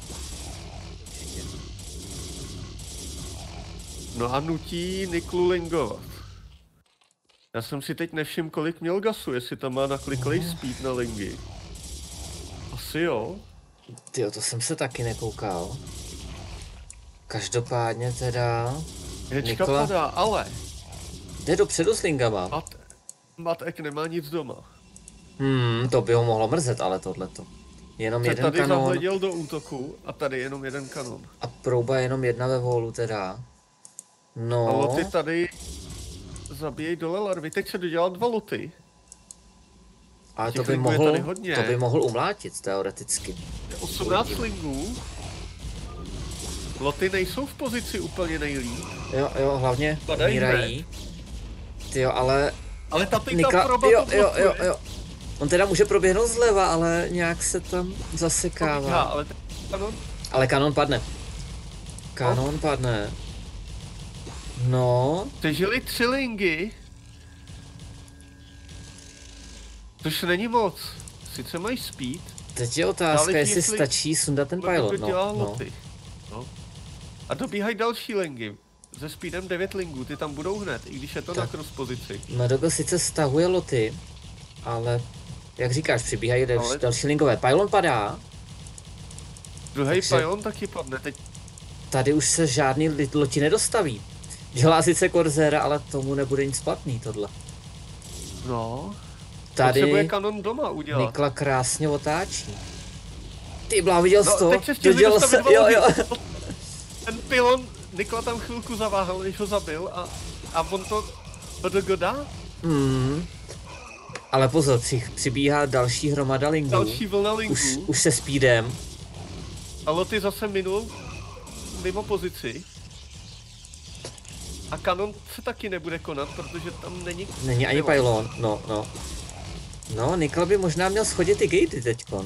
No a nutí Niklu lingovat. Já jsem si teď nevšiml, kolik měl gasu, jestli tam má nakliklej speed na lingy. Asi jo. Tyjo, to jsem se taky nekoukal. Každopádně teda... Hečka Nikola- padá, ale Jde dopředu s lingama. Mat, Matek nemá nic doma. Hmm, to by ho mohlo mrzet, ale tohleto. Jenom Se jeden tady kanon zahleděl do útoku a tady jenom jeden kanon. a prouba jenom jedna ve volu teda. No, A loty tady zabíjejí dole larvy. Teď se dodělal dva loty. ale to těch by, lingů je mohl, tady hodně. to by mohl umlátit teoreticky. osmnáct lingů. Loty nejsou v pozici úplně nejlíp. Jo, jo, hlavně Padají umírají. Tyjo, ale Ale ta ty Nika, ta proba jo, to jo, blokuje. jo, jo. On teda může proběhnout zleva, ale nějak se tam Probíhá, zasekává. ale ten kanon, Ale kanon padne. Kanon padne. No, přežili tři lingy. Což není moc. Sice mají speed, teď je otázka, Záleží, jestli jestli- stačí sundat ten ale pilot. to dělá No, no. loty. No. A dobíhají další lingy. Se speedem devět lingů, ty tam budou hned, i když je to Tak. na cross pozici. Madogo sice stahuje loty, ale jak říkáš, přibíhají další, Ale- další linkové. Pylon padá, Druhý Takže- pylon taky padne, teď tady už se žádný li- loti nedostaví. Dělá sice Corsera, ale tomu nebude nic platný tohle. no. Potřebuje Tady kanon doma udělat. Nikla krásně otáčí. Ty blá, viděl jsi No, to? teď se chtěli Dodělal dostavit se, dva jo, lidi. jo. Ten pylon, Nikla tam chvilku zaváhal, než ho zabil a, a on to B D G dá? Hmm. Ale pozor, při, přibíhá další hromada lingů. Další vlna lingů. Už, už se speedem. A loty zase minul mimo pozici. A kanon se taky nebude konat, protože tam není... Není ani pylon, no, no. No, Nikla by možná měl schodit ty gatey teďkon.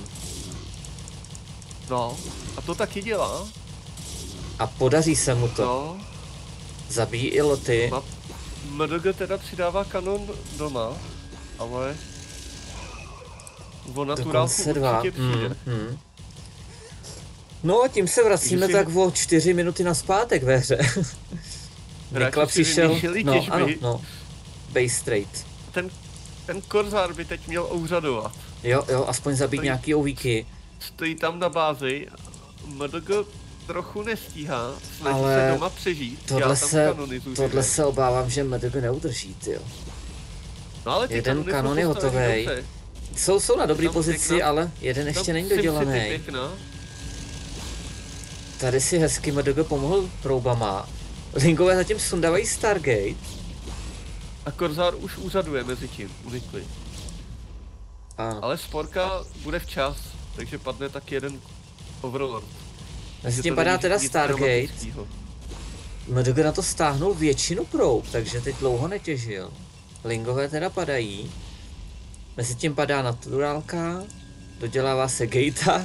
No, a to taky dělá. A podaří se mu to. No, Zabíjí i loty. Ma- M D G teda přidává kanon doma, ale... O naturálku Dokonce dva. určitě přijde. Mm, mm. No a tím se vracíme Takže si- tak o čtyři minuty naspátek ve hře. Hráči Nikla si přišel, vymýšleli no těžby. ano, no. Base straight. Ten, ten Korzár by teď měl ouřadovat. Jo, jo, aspoň zabít To- nějaký ovíky. Stojí tam na bázi, M D G trochu nestíhá, snaží Ale se doma přežít, Tohle já tam se, kanonizuji. tohle se obávám, že M D G neudrží, tyjo. No ale ty jeden kanony kanon jsou je postaveny hotovej. dobře. Jsou, jsou na dobrý Tam pozici, pěkná- ale jeden Tam ještě není SimCity dodělaný. pěkná. Tady si hezky M D G pomohl proubama. Linkové zatím sundávají Stargate. A Korzár už úřaduje mezi tím, unikli. Ano. Ale sporka bude včas, takže padne tak jeden Overlord. Mezi Takže tím to padá není teda nic Stargate. dramatického. M D G na to stáhnul většinu proub, takže teď dlouho netěžil. Lingové teda padají. Mezi tím padá naturálka. Dodělává se Gata.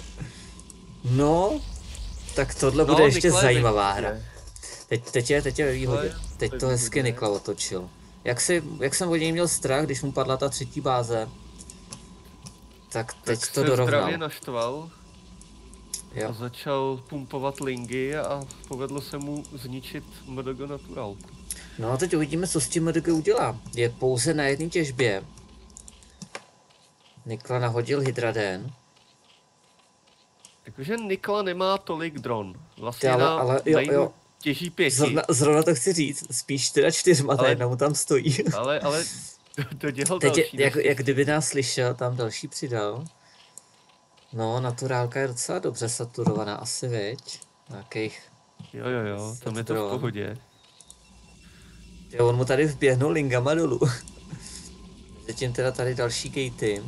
No, tak tohle No, bude ještě Nikla je zajímavá ve- hra. Teď, teď, je, teď je ve výhodě. Ale Teď ve to hezky výhodě. Nikla otočil. Jak, si, jak jsem od něj měl strach, když mu padla ta třetí báze, tak teď Tak to se dorovnal. zdravě naštval a Jo. začal pumpovat lingy a povedlo se mu zničit M D G naturálku. No a teď uvidíme, co s tím M D G udělá. Je pouze na jedné těžbě. Nikla nahodil Hydraden. Jakože Nikla nemá tolik dron. Ty Vlastně ale, na ale jo, mainu jo. těží pěti. Zrovna, zrovna to chci říct, spíš teda čtyřma, ta Ale- jedna mu tam stojí. Ale, ale to, to dělal Teď je, další. jak, naštěstí. jak kdyby nás slyšel, tam další přidal. No, naturálka je docela dobře saturovaná, asi viď? Nějakých... Jo, jo, jo, tam je to v dron. pohodě. Jo, on mu tady vběhnul lingama dolů. Zatím teda tady další gatey.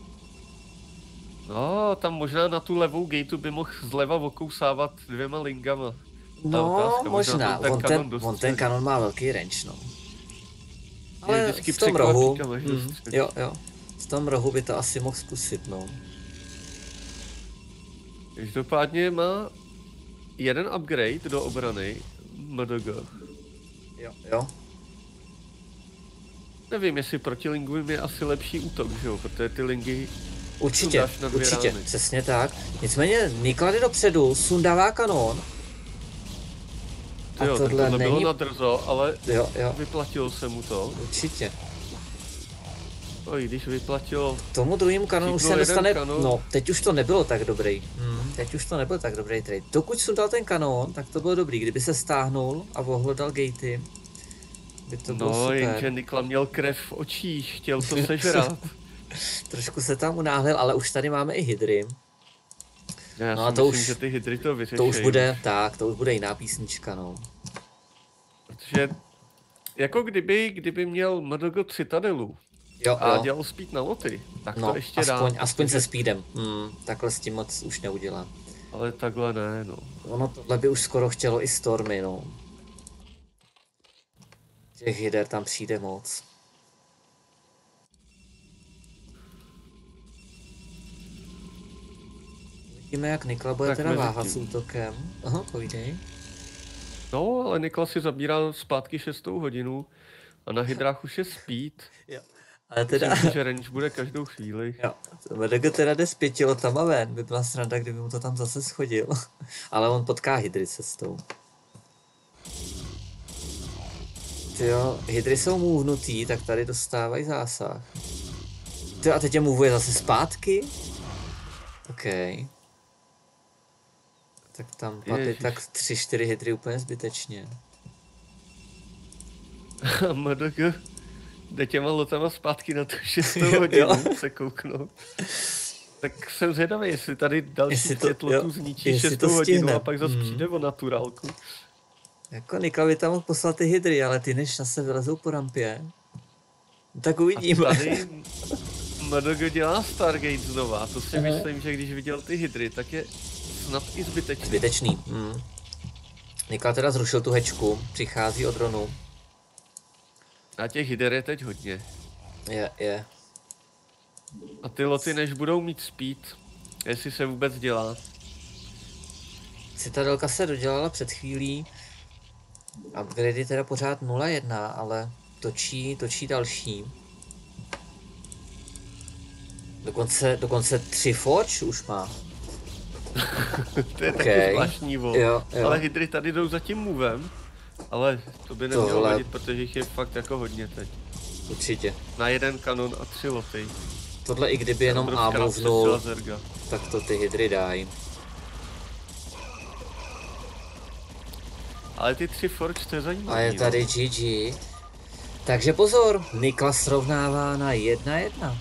No, tam možná na tu levou gateu by mohl zleva okousávat dvěma lingama. No, otázka, možná možná, ten on, kanon ten, dost on ten středí. kanon má velký range, no. Je Ale vždycky v tom překvapí, rohu, kam až mm, dostřelí. jo, jo, v tom rohu by to asi mohl zkusit, no. Každopádně má jeden upgrade do obrany M D G. Jo, jo. Nevím, jestli proti lingům je asi lepší útok, že jo, protože ty lingy Určitě, sundáš na dvě určitě, rány. přesně tak. Nicméně Nikla jde dopředu, sundává kanon. A Jo, tak tohle tohle bylo není... na drzo, ale Jo, jo, vyplatilo se mu to. určitě. No i když vyplatilo, Tomu druhému kanonu už se Cípnul jeden dostane, kanon. no, teď už to nebylo tak dobrý. Hmm, teď už to nebyl tak dobrý trade. Dokud sundal ten kanon, tak to bylo dobrý. Kdyby se stáhnul a ohledal gatey, by to bylo no super. jenže Nikla měl krev v očích, chtěl to sežrat. Trošku se tam unáhlil, ale už tady máme i hydry. Já No si a to myslím, už- že ty hydry to vyřeší. To už bude, tak, to už bude jiná písnička, no. Protože jako kdyby, kdyby měl M D G Citadelu Jo, a jo. dělal speed na loty, tak No, to ještě aspoň, dá. aspoň se protože- speedem. Hmm, takhle s tím moc už neudělá. Ale takhle ne, no. Ono tohle by už skoro chtělo i Stormy, no. Těch hyder tam přijde moc. Vidíme, jak Nikla bude Tak teda mezi váhat tím. s útokem. Aha, povídej. No, ale Nikla si zabírá zpátky šestou hodinu a na hydrách už je speed. Jo. Ale teda, Myslím si, že range bude každou chvíli. jo, Vedego teda jde s pěti lotama ven, by byla sranda, kdyby mu to tam zase schodil. Ale on potká hydry cestou. Jo, hydry jsou můvnutý, tak tady dostávají zásah. Ty a teď je můvuje zase zpátky? OK. Tak tam padly Ježiš. tak tři, čtyři hydry úplně zbytečně. A M D G jde těma lotama zpátky na tu šestou Jo, hodinu jo. se kouknout. Tak jsem zvědavý, jestli tady další Jestli to- pět lotů jo, zničí jestli to šestou hodinu stihne. a pak zase Hmm. přijde o naturálku. Jako Nikla by tam mohl poslat ty hydry, ale ty než zase vylezou po rampě. Tak uvidíme. A tady M D G dělá Stargate znova. To si Aha. myslím, že když viděl ty hydry, tak je snad i zbytečný. Zbytečný. Hmm. Nikla teda zrušil tu hečku, přichází od dronu. A těch hyder je teď hodně. Je, je. A ty loty, než budou mít speed, jestli se vůbec dělá. Citadelka se dodělala před chvílí. Upgrady teda pořád nula jedna, ale točí, točí další. Dokonce, dokonce tři forge už má. To je Ok. taky zvláštní vol. Jo, jo. Ale hydry tady jdou za tím movem. Ale to by nemělo Tohle- vadit, protože jich je fakt jako hodně teď. Určitě. Na jeden kanon a tři loty. Tohle i kdyby jenom A Obrovská movnul, přestřela Zerga. tak to ty hydry dají. Ale ty tři forge, to je zajímavé. A je tady G G. Takže pozor, Nikla srovnává na jedna jedna.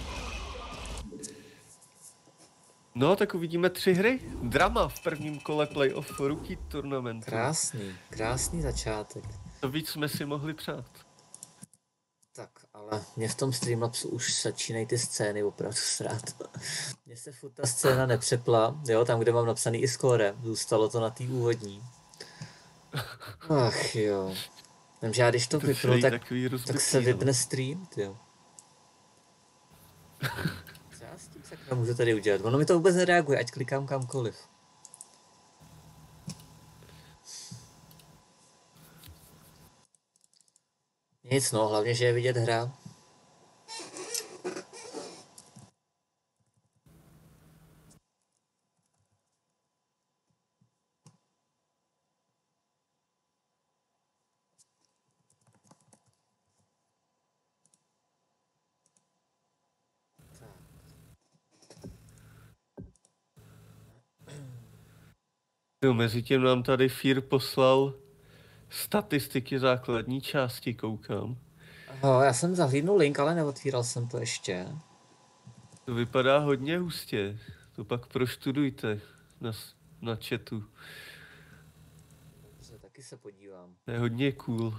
No, tak uvidíme tři hry. Drama v prvním kole playoff rookie turnamentu. Krásný, krásný začátek. To víc jsme si mohli přát. Tak, ale mě v tom Streamlabsu už začínají ty scény opravdu srát. Mně se furt ta scéna nepřepla, jo, tam, kde mám napsaný i skóre, zůstalo to na té úvodní. Ach jo. Takže já když to To vypnu, celý tak, takový tak rozbitý, se no. vypne stream, jo. Co já s tím sakra můžu tady udělat? Ono mi to vůbec nereaguje, ať klikám kamkoliv. Nic no, hlavně, že je vidět hra. Jo, mezi tím nám tady Fír poslal statistiky základní části, koukám. Oh, já jsem zahlídnul link, ale neotvíral jsem to ještě. To vypadá hodně hustě. To pak proštudujte na, na chatu. Dobře, taky se podívám. To je hodně cool.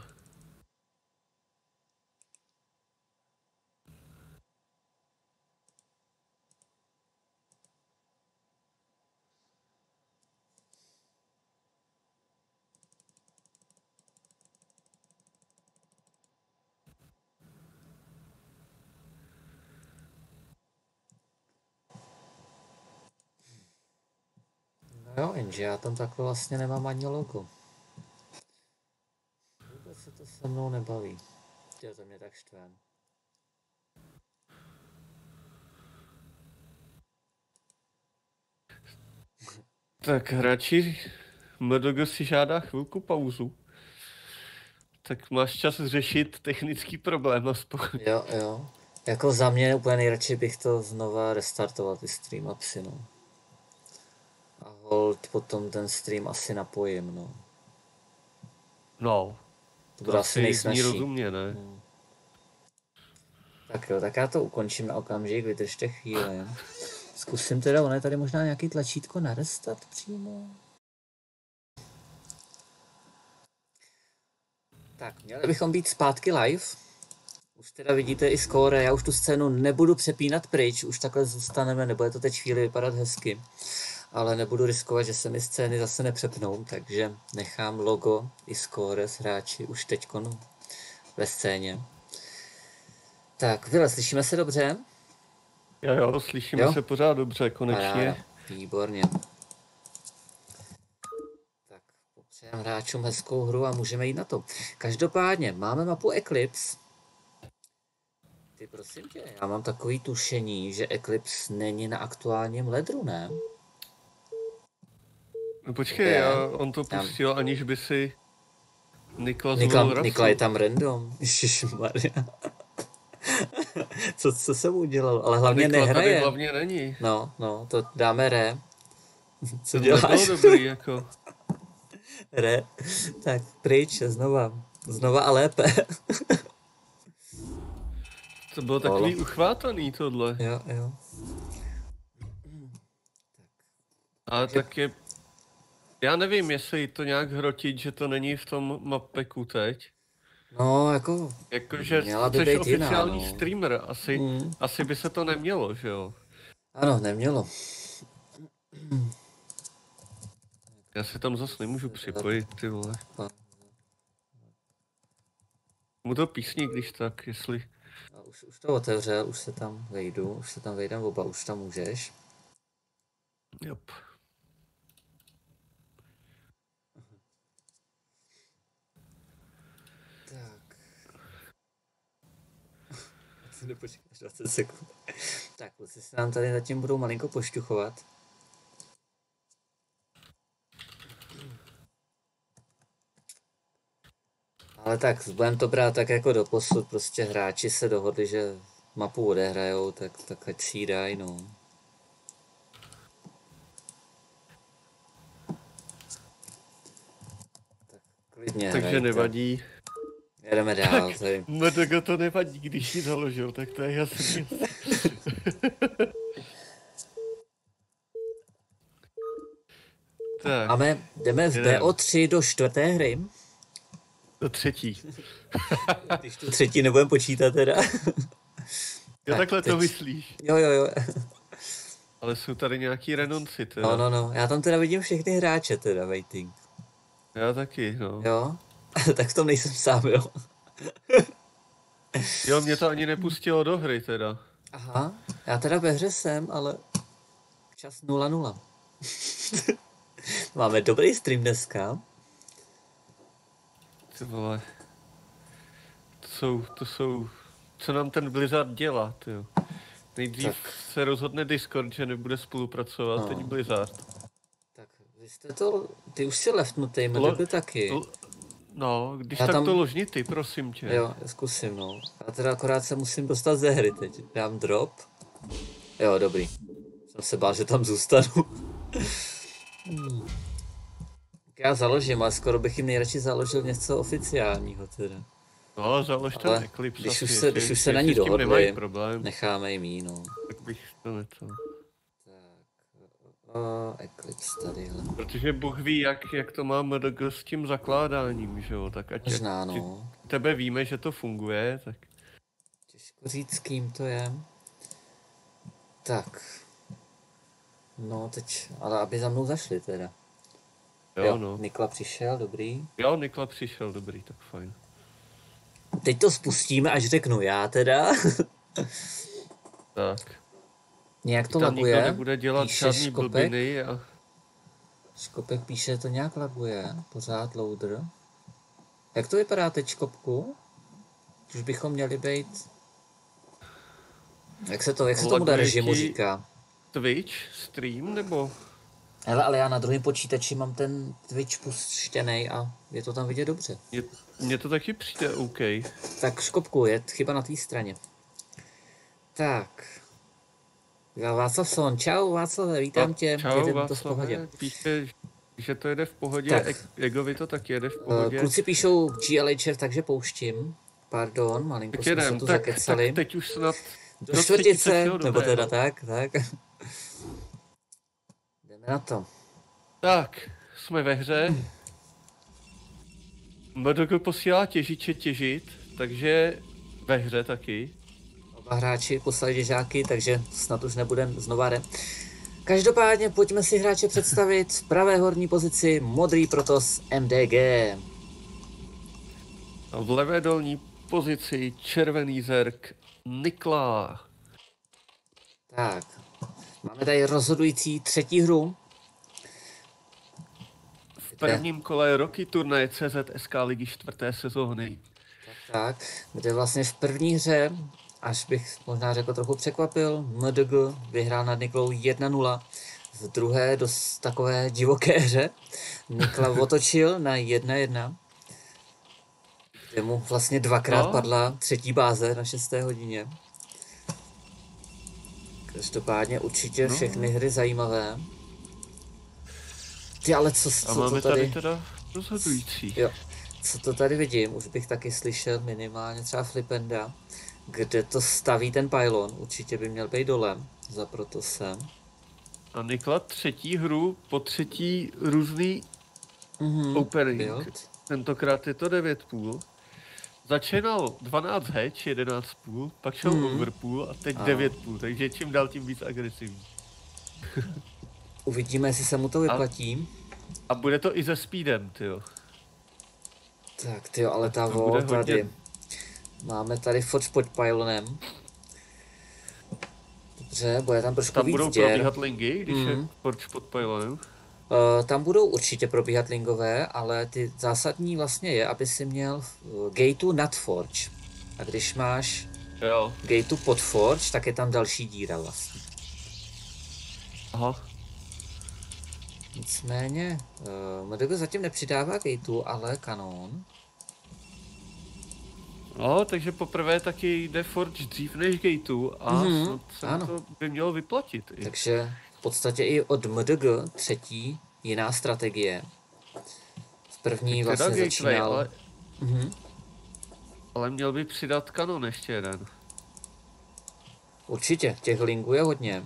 No jo, jenže já tam takhle vlastně nemám ani logo. Vůbec se to se mnou nebaví. Tyjo, to mě tak štve. Tak hráči, M D G si žádá chvilku pauzu. Tak máš čas řešit technický problém aspoň. Jo, jo. Jako za mě úplně nejradši bych to znova restartoval, ty stream upsy, no. A hold potom ten stream asi napojím, no. No. To bude asi nejsnažší. Rozumně, ne? Hmm. Tak jo, tak já to ukončím na okamžik, vydržte chvíli. Zkusím teda, ono je tady možná nějaký tlačítko na restart přímo. Tak, měli bychom být zpátky live. Už teda vidíte i skóre, já už tu scénu nebudu přepínat pryč, už takhle zůstaneme, nebude to teď chvíli vypadat hezky. Ale nebudu riskovat, že se mi scény zase nepřepnou, takže nechám logo i skóre s hráči už teďkon ve scéně. Tak, Vile, slyšíme se dobře? Jo, jo, slyšíme jo? se pořád dobře, konečně. Paráda. Výborně. Tak, popřejeme hráčům hezkou hru a můžeme jít na to. Každopádně, máme mapu Eclipse. Ty prosím tě, já mám takový tušení, že Eclipse není na aktuálním ledru, ne? No počkej, já, on to pustil, já... aniž by si Nikla zvolil rasu. Nikla je tam random, ježišmarja. co, co jsem udělal, ale hlavně Nikla nehraje. Tady hlavně není. No, no, to dáme re. Co to děláš? To dobrý, jako. Re, tak pryč, znova, znova a lépe. To bylo takový Holo. uchvátaný tohle. Jo, jo. Ale Takže... tak je... Já nevím, jestli to nějak hrotit, že to není v tom mapeku teď. No, jako... Jakože by jsi oficiální jiná, no. streamer, asi, mm. asi by se to nemělo, že jo? Ano, nemělo. Já se tam zase nemůžu připojit, ty vole. Mu to písni, když tak, jestli... A už, už to otevřel, už se tam vejdu, už se tam vejdem oba, už tam můžeš. Jop. Tak. Nepočkáš dvacet sekund. Tak, kluci se nám tady zatím budou malinko pošťuchovat. Ale tak, budeme to brát tak jako doposud, prostě hráči se dohodli, že mapu odehrajou, tak, tak ať si ji dají, no. Tak klidně Takže hrajte. Nevadí. Jedeme dál. Tady. M D G to nevadí, když ji založil, tak to je jasný. Tak. Máme, jdeme v B O tři do čtvrté hry. Do třetí. Když tu třetí nebudeme počítat teda. Jo, tak, takhle teď. To myslíš. Jo, jo, jo. Ale jsou tady nějaký renonci teda. No, no, no. Já tam teda vidím všechny hráče teda, waiting. Já taky, no. Jo? Tak v tom nejsem sám, jo. Jo, mě to ani nepustilo do hry teda. Aha, já teda ve hře jsem, ale čas nula nula. Máme dobrý stream dneska. Ty vole. To jsou, to jsou, co nám ten Blizzard dělá, tyjo. Nejdřív tak. se rozhodne Discord, že nebude spolupracovat, no. Teď Blizzard. Tak, vy jste to, ty už si leftnutej, Lo, to taky. L, no, když já tak tam, to ložni ty, prosím tě. Jo, zkusím, no. Já teda akorát se musím dostat ze hry teď. Dám drop. Jo, dobrý. Jsem se bál, že tam zůstanu. hmm. Já založím, ale skoro bych jim nejradši založil něco oficiálního teda. No, založ ten Ale Eclipse když asi, už se, když jestli- už se na jestli ní s tím nemají dohodli, problém, necháme jim jí, no. tak bych to neto. O, Eclipse tadyhle. Protože Bůh ví, jak, jak to má M D G s tím zakládáním, že jo, tak ať Možná, jak no. tebe víme, že to funguje, tak Těžko říct, s kým to je. Tak. No teď, ale aby za mnou zašli teda. jo, Jo, no. Nikla přišel, dobrý. Jo, Nikla přišel, dobrý, tak fajn. Teď to spustíme, až řeknu já teda. Tak. Nějak to Tam nikdo laguje. nebude dělat Píše žádný Škopek. blbiny a Škopek píše, to nějak laguje. Pořád loader. Jak to vypadá teď, Škopku? Už bychom měli být... Jak se to, jak se tomu Laguje režimu ti- říká? Twitch, stream, nebo? Hele, ale já na druhém počítači mám ten Twitch puštěnej a je to tam vidět dobře. Mně, mně to taky přijde OK. Tak Škopku, je chyba na té straně. Tak. Já Václavson, čau Václave, vítám tě, Čau, jedem to v pohodě. Václave, píše, že to jede v pohodě, Tak. tak. Egovi to tak jede v Uh, pohodě. Kluci píšou G L H F, takže pouštím. Pardon, malinko Tak jsme se jedem, tu tak, zakecali. tak teď už snad Do do čtvrtice, třetice, jo, nebo dobré, teda no. tak, tak. Jdeme na to. Tak, jsme ve hře. M D G posílá těžiče těžit, takže ve hře taky. Oba hráči poslali děžáky, takže snad už nebudem znova jde. Každopádně pojďme si hráče představit. V pravé horní pozici modrý Protoss M D G. A v levé dolní pozici červený zerk Nikla. Tak, máme tady rozhodující třetí hru. V prvním kole roky turnaje C Z S K ligy čtvrté sezóny. Tak, kde vlastně v první hře, až bych možná řekl trochu překvapil, M D G vyhrál nad Niklou jedna nula. V druhé dost takové divoké hře Nikla otočil na jedna jedna. Kde mu vlastně dvakrát No. padla třetí báze na šesté hodině. Každopádně určitě No. všechny hry zajímavé. Ty ale co, A co máme to tady tady... teda rozhodující. Jo, co to tady vidím, už bych taky slyšel minimálně třeba Flipenda, kde to staví ten pylon, určitě by měl být dole, za proto jsem. A Nikla třetí hru, po třetí různý Mhm, opening. build. Tentokrát je to devět půl. Začínal dvanáct hedge, jedenáct půl, pak šel Mhm. overpool a teď Ano. devět půl, takže čím dál tím víc agresivní. Uvidíme, jestli se mu to vyplatí. A bude to i se speedem, tyjo. Tak tyjo, ale ta To vo bude tady. hodně. Máme tady Forge pod pylonem. Dobře, bude tam trošku Tam víc budou děr. probíhat lingy, když Mhm. je Forge pod pylonem. Uh, tam budou určitě probíhat lingové, ale ty zásadní vlastně je, aby si měl uh, gateu nad Forge. A když máš Jo. gateu pod Forge, tak je tam další díra vlastně. Aha. Nicméně, uh, M D G zatím nepřidává gateu, ale kanon. No, takže poprvé taky jde Forge dřív než gateu a Mhm, snad se ano. to by mělo vyplatit. I. Takže v podstatě i od M D G třetí jiná strategie. V první Teda vlastně gateway, začínal... ale, Mhm. ale měl by přidat kanon ještě jeden. Určitě, těch linků je hodně.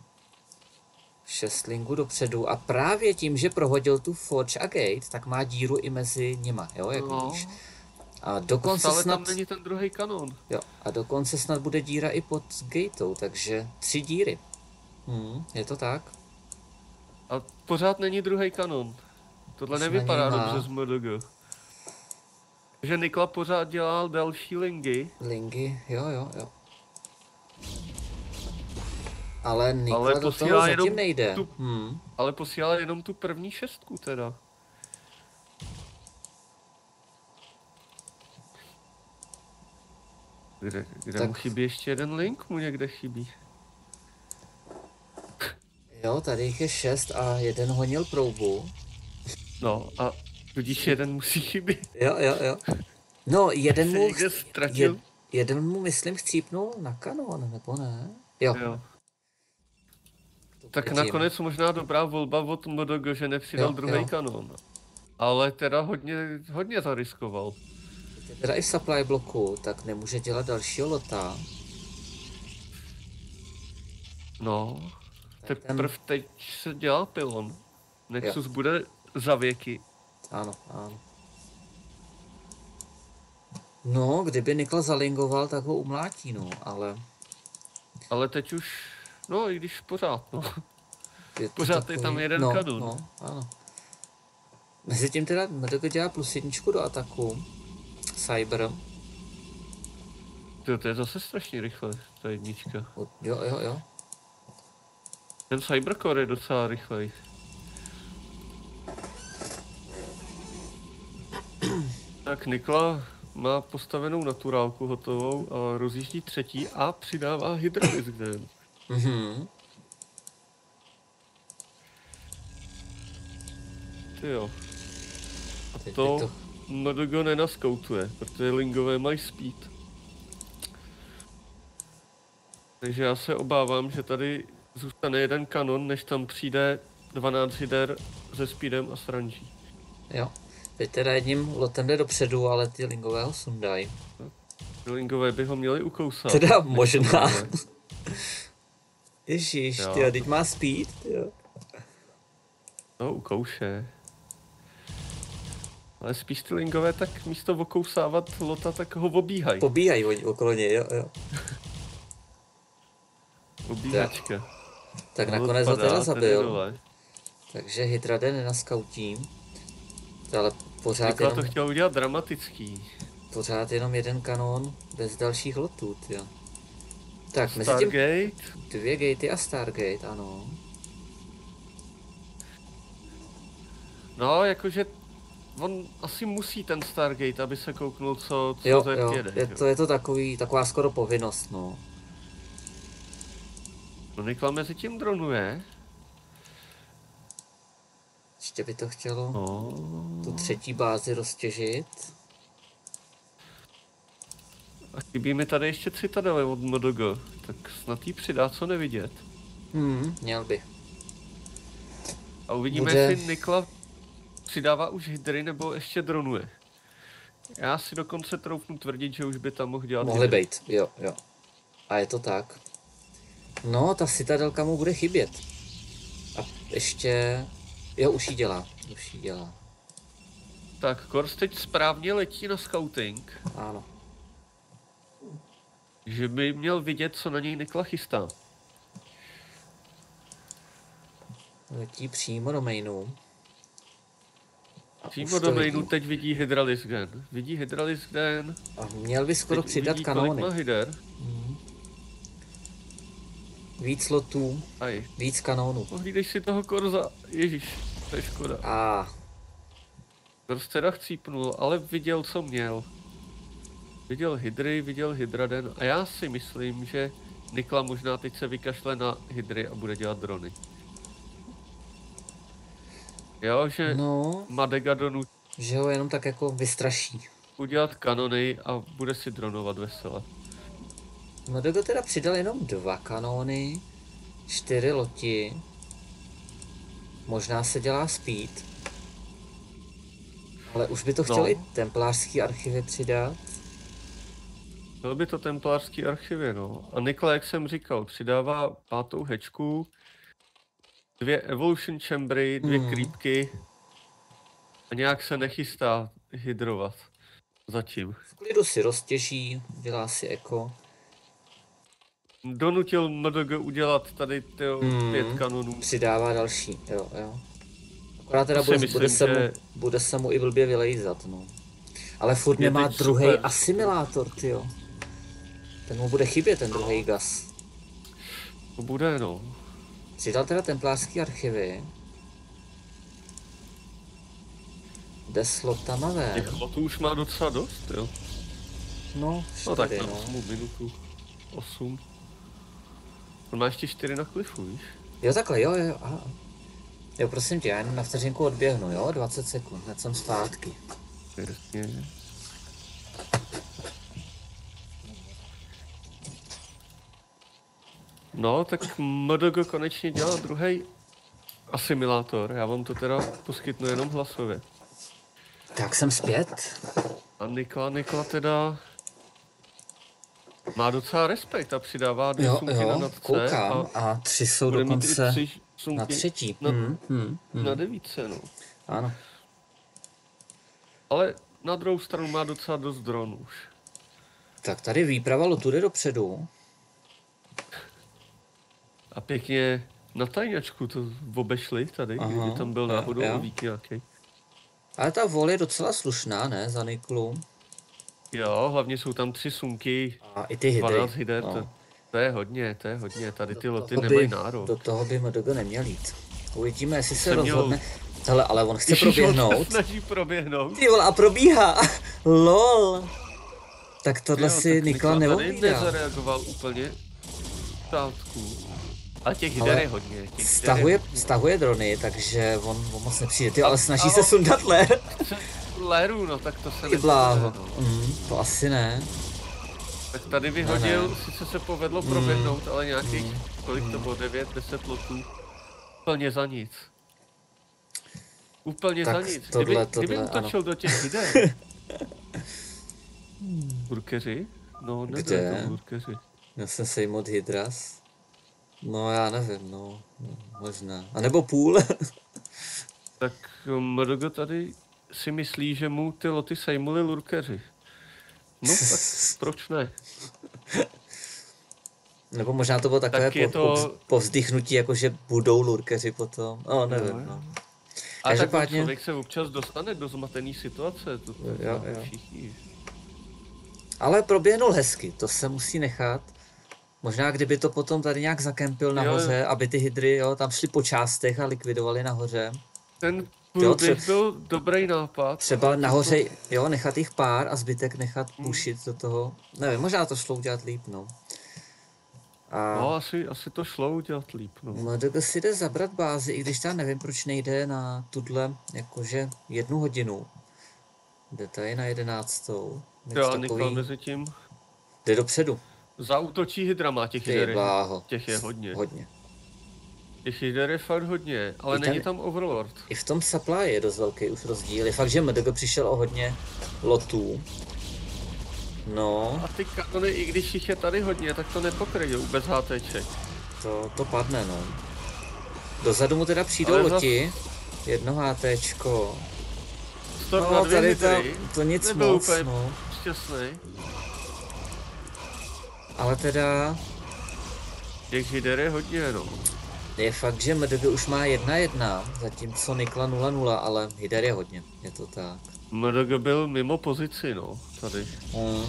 Šest linků dopředu a právě tím, že prohodil tu Forge a Gate, tak má díru i mezi nima, jo, jak No. vidíš. A dokonce Stále snad, tam není ten druhý kanon. jo, a dokonce snad bude díra i pod Gateou, takže tři díry. Hmm, je to tak? A pořád není druhý kanon. Tohle Už na nevypadá něj má. dobře z M D G. Že Nikla pořád dělal další lingy, Linky, jo, jo, jo. Ale Nikla Ale do toho posílá zatím jenom nejde. tu- Hmm. ale posílal jenom tu první šestku teda. Kde, kde Tak. mu chybí ještě jeden link? Mu někde chybí. Jo, tady jich je šest a jeden honil proubu. No a tudíž jeden musí chybět. Jo, jo, jo. No, jeden Se mu, někde ch- ztratil. je, jeden mu, myslím, chcípnul na kanon, nebo ne? Jo. Jo. to Tak vidím. nakonec možná dobrá volba od M D G, že nepřidal Jo, druhý jo. kanon. ale teda hodně, hodně zariskoval. Je teda i v supply bloku, tak nemůže dělat dalšího lota. No, Tak ten- teprv teď se dělá pylon. Nexus Jo. bude za věky. Ano, ano. No, kdyby Nikla zalingoval, tak ho umlátí, no, ale... Ale teď už, no i když pořád, no. Je to Pořád je tam jeden no, kanón. No, ano. Mezitím teda Mdogo dělá plus jedničku do ataku. Cyber. To, to je zase strašně rychle, ta jednička. Jo, jo, jo. Ten Cybercore je docela rychlej. Tak Nikla má postavenou naturálku hotovou a rozjíždí třetí a přidává hydralisgen. Mhm. Ty jo. A Teď to, by to- Mdogo nenaskoutuje, protože lingové mají speed. Takže já se obávám, že tady zůstane jeden kanon, než tam přijde dvanáct hyder se speedem a sranží. Jo. Teď teda jedním lotem jde dopředu, ale ty lingové ho sundají. Lingové by ho měli ukousat. Teda než to možná. bude. Ježíš, Jo. tyjo, teď má speed, jo. No, ukouše. Ale spíš ty lingové tak místo okousávat lota, tak ho obíhají. Pobíhají oni okolo něj, jo, jo. Obíhačka. Tak No, nakonec ho padá, teda ten je zabil. dole. Takže Hydra jde nenaskautím. Ale pořád Nikla jenom, to chtěl udělat dramatický. pořád jenom jeden kanón bez dalších lotů, jo. Tak, mezi tím Stargate. dvě gatey a Stargate, ano. No, jakože on asi musí ten Stargate, aby se kouknul, co, co Jo, Zed jo, jede. je že to, je to takový, taková skoro povinnost, no. No, Nikla mezi tím dronuje. Ještě by to chtělo No. tu třetí bázi roztěžit. A chybí mi tady ještě citadele od Mdogo. Tak snad jí přidá, co nevidět. Hmm, měl by. A uvidíme, Bude- jestli Nikla přidává už hydry, nebo ještě dronuje. Já si dokonce troufnu tvrdit, že už by tam mohl dělat Mohli hydry. být, jo, jo. A je to tak. No, ta citadelka mu bude chybět. A ještě... Jo, už jí dělá, už jí dělá. Tak, Kors teď správně letí na scouting, Ano. že by měl vidět, co na něj Nikla chystá. Letí přímo do mainu. A Přímo už do to mainu vidí. teď vidí hydralisgen. Vidí hydralisgen. A měl by skoro teď přidat uvidí, kolik kanóny. má hyder. Víc lotů, Aj, víc kanónů. pohlídej si toho Korza. Ježíš, to je škoda. A Kors teda chcípnul, ale viděl, co měl. Viděl hydry, viděl hydraden a já si myslím, že Nikla možná teď se vykašle na hydry a bude dělat drony. Jo, že no. no, Madega donutí že ho jenom tak jako vystraší. udělat kanony a bude si dronovat vesele. Mdogo teda přidal jenom dva kanóny, čtyři loti. Možná se dělá speed. Ale už by to chtěl No. i templářský archivy přidat. Byl by to templářský archivy, no. A Nikla, jak jsem říkal, přidává pátou hečku, dvě evolution chambery, dvě Hmm. creepky a nějak se nechystá hydrovat. Zatím. V klidu si roztěží, dělá si eko. Donutil Mdogo udělat tady ty Hmm. pět kanonů. Přidává další, jo, jo. Akorát teda To si bude, myslím, bude, se mu, že- bude se mu i blbě vylejzat, no. Ale furt Je nemá teď druhý super. asimilátor, tyjo. Ten mu bude chybět, ten druhý gas. To bude, no. Přidal teda templářský archivy. Jde s lotama ven. Těch lotů už má docela dost, jo. No, No tak čtyři, na no. osmou minutu. Osm. On má ještě čtyři na klifu, víš? Jo, takhle, jo, jo, aha. Jo, prosím tě, já jenom na vteřinku odběhnu, jo, dvacet sekund, hned jsem zpátky. Jasně. No, tak Mdogo konečně dělal druhý asimilátor. Já vám to teda poskytnu jenom hlasově. Tak jsem zpět. A Nikla, Nikla teda má docela respekt a přidává dvě Jo, sumky na jo, nadce koukám. a A tři jsou bude mít i dokonce tři sumky na třetí. Na, Hmm, hmm, na hmm. devítce, no. Ano. Ale na druhou stranu má docela dost dronů už. Tak tady výprava lotu jde dopředu. A pěkně na tajňačku to obešli tady, Aha, kdyby tam byl jo, náhodou jo. ovík nějaký. Ale ta vol je docela slušná, ne, za Niklu. Jo, hlavně jsou tam tři sumky, A i ty hydry. dvanáct hyder, No. to, to je hodně, to je hodně, tady ty loty toho nemají by- nárok. Do toho by M D G neměl jít. Uvidíme, jestli se Jsem měl- rozhodne. Hele, ale on chce Ježiš, on se proběhnout. snaží proběhnout. Ty vole, a probíhá. Lol. Tak tohle Jo, si tak Nikla tady neohlídá. nezareagoval úplně v pořádku. A těch Ale hyder je hodně. Těch hyder Stahuje, je hodně. stahuje drony, takže on, on moc nepřijde. Ty, ale snaží A se on- sundat lér. Chce Léru, no tak to se Ty bláho. nestane, no. Mm, to asi ne. Tak tady vyhodil, ne. sice se povedlo proběhnout, ale nějakých, kolik to bylo, devět, deset lotů, úplně za nic. Úplně Tak za nic. tohle, kdyby, tohle, kdyby útočil do těch hyder. Burkeři? No, ne, Kde? ne, to burkeři. Já jsem sejmout Hydras. No já nevím, no. no možná. A nebo půl. Tak Mrgo tady si myslí, že mu ty loty sejmuli lurkeři. No tak proč ne? Nebo možná to bylo takové Tak je po, to- po, povzdychnutí, jako že budou lurkeři potom. No, nevím, no. A tak Každopádně- člověk se občas dostane do zmatený situace, to, to Jo, jo. všichni. Ale proběhnul hezky, to se musí nechat. Možná kdyby to potom tady nějak zakempil nahoře, jo. aby ty hydry jo, tam šly po částech a likvidovali nahoře. Ten Jo, průběh tře- byl dobrý nápad. Třeba nahoře, jo, nechat jich pár a zbytek nechat pušit do toho. Nevím, možná to šlo udělat líp, no. A No, asi, asi to šlo udělat líp, no. M D G si jde zabrat bázi, i když já nevím, proč nejde na tuhle, jakože jednu hodinu. Jde tady na jedenáctou. Nic Jo, a takový. Nikla mezi tím Jde dopředu. zaútočí hydra, má těch Ty hyder, je- bláho. těch je hodně. Hodně. Těch hyder je fakt hodně, ale I ten- není tam Overlord. I v tom supply je dost velký už rozdíl. Je fakt, že M D G přišel o hodně lotů. No, A ty kanony, i když jich je tady hodně, tak to nepokryjou bez HTček. to, to padne, no. Dozadu mu teda přijdou Ale zas- loti. Jedno HTčko. Storm na No, dvě tady to, hydry, to nic nebyl moc, úplně no. šťastný. Ale teda Těch hyder je hodně, no. je fakt, že M D G už má jedna jedna, zatímco Nikla nula nula, ale Hyder je hodně, je to tak. M D G byl mimo pozici, no, tady. Mm.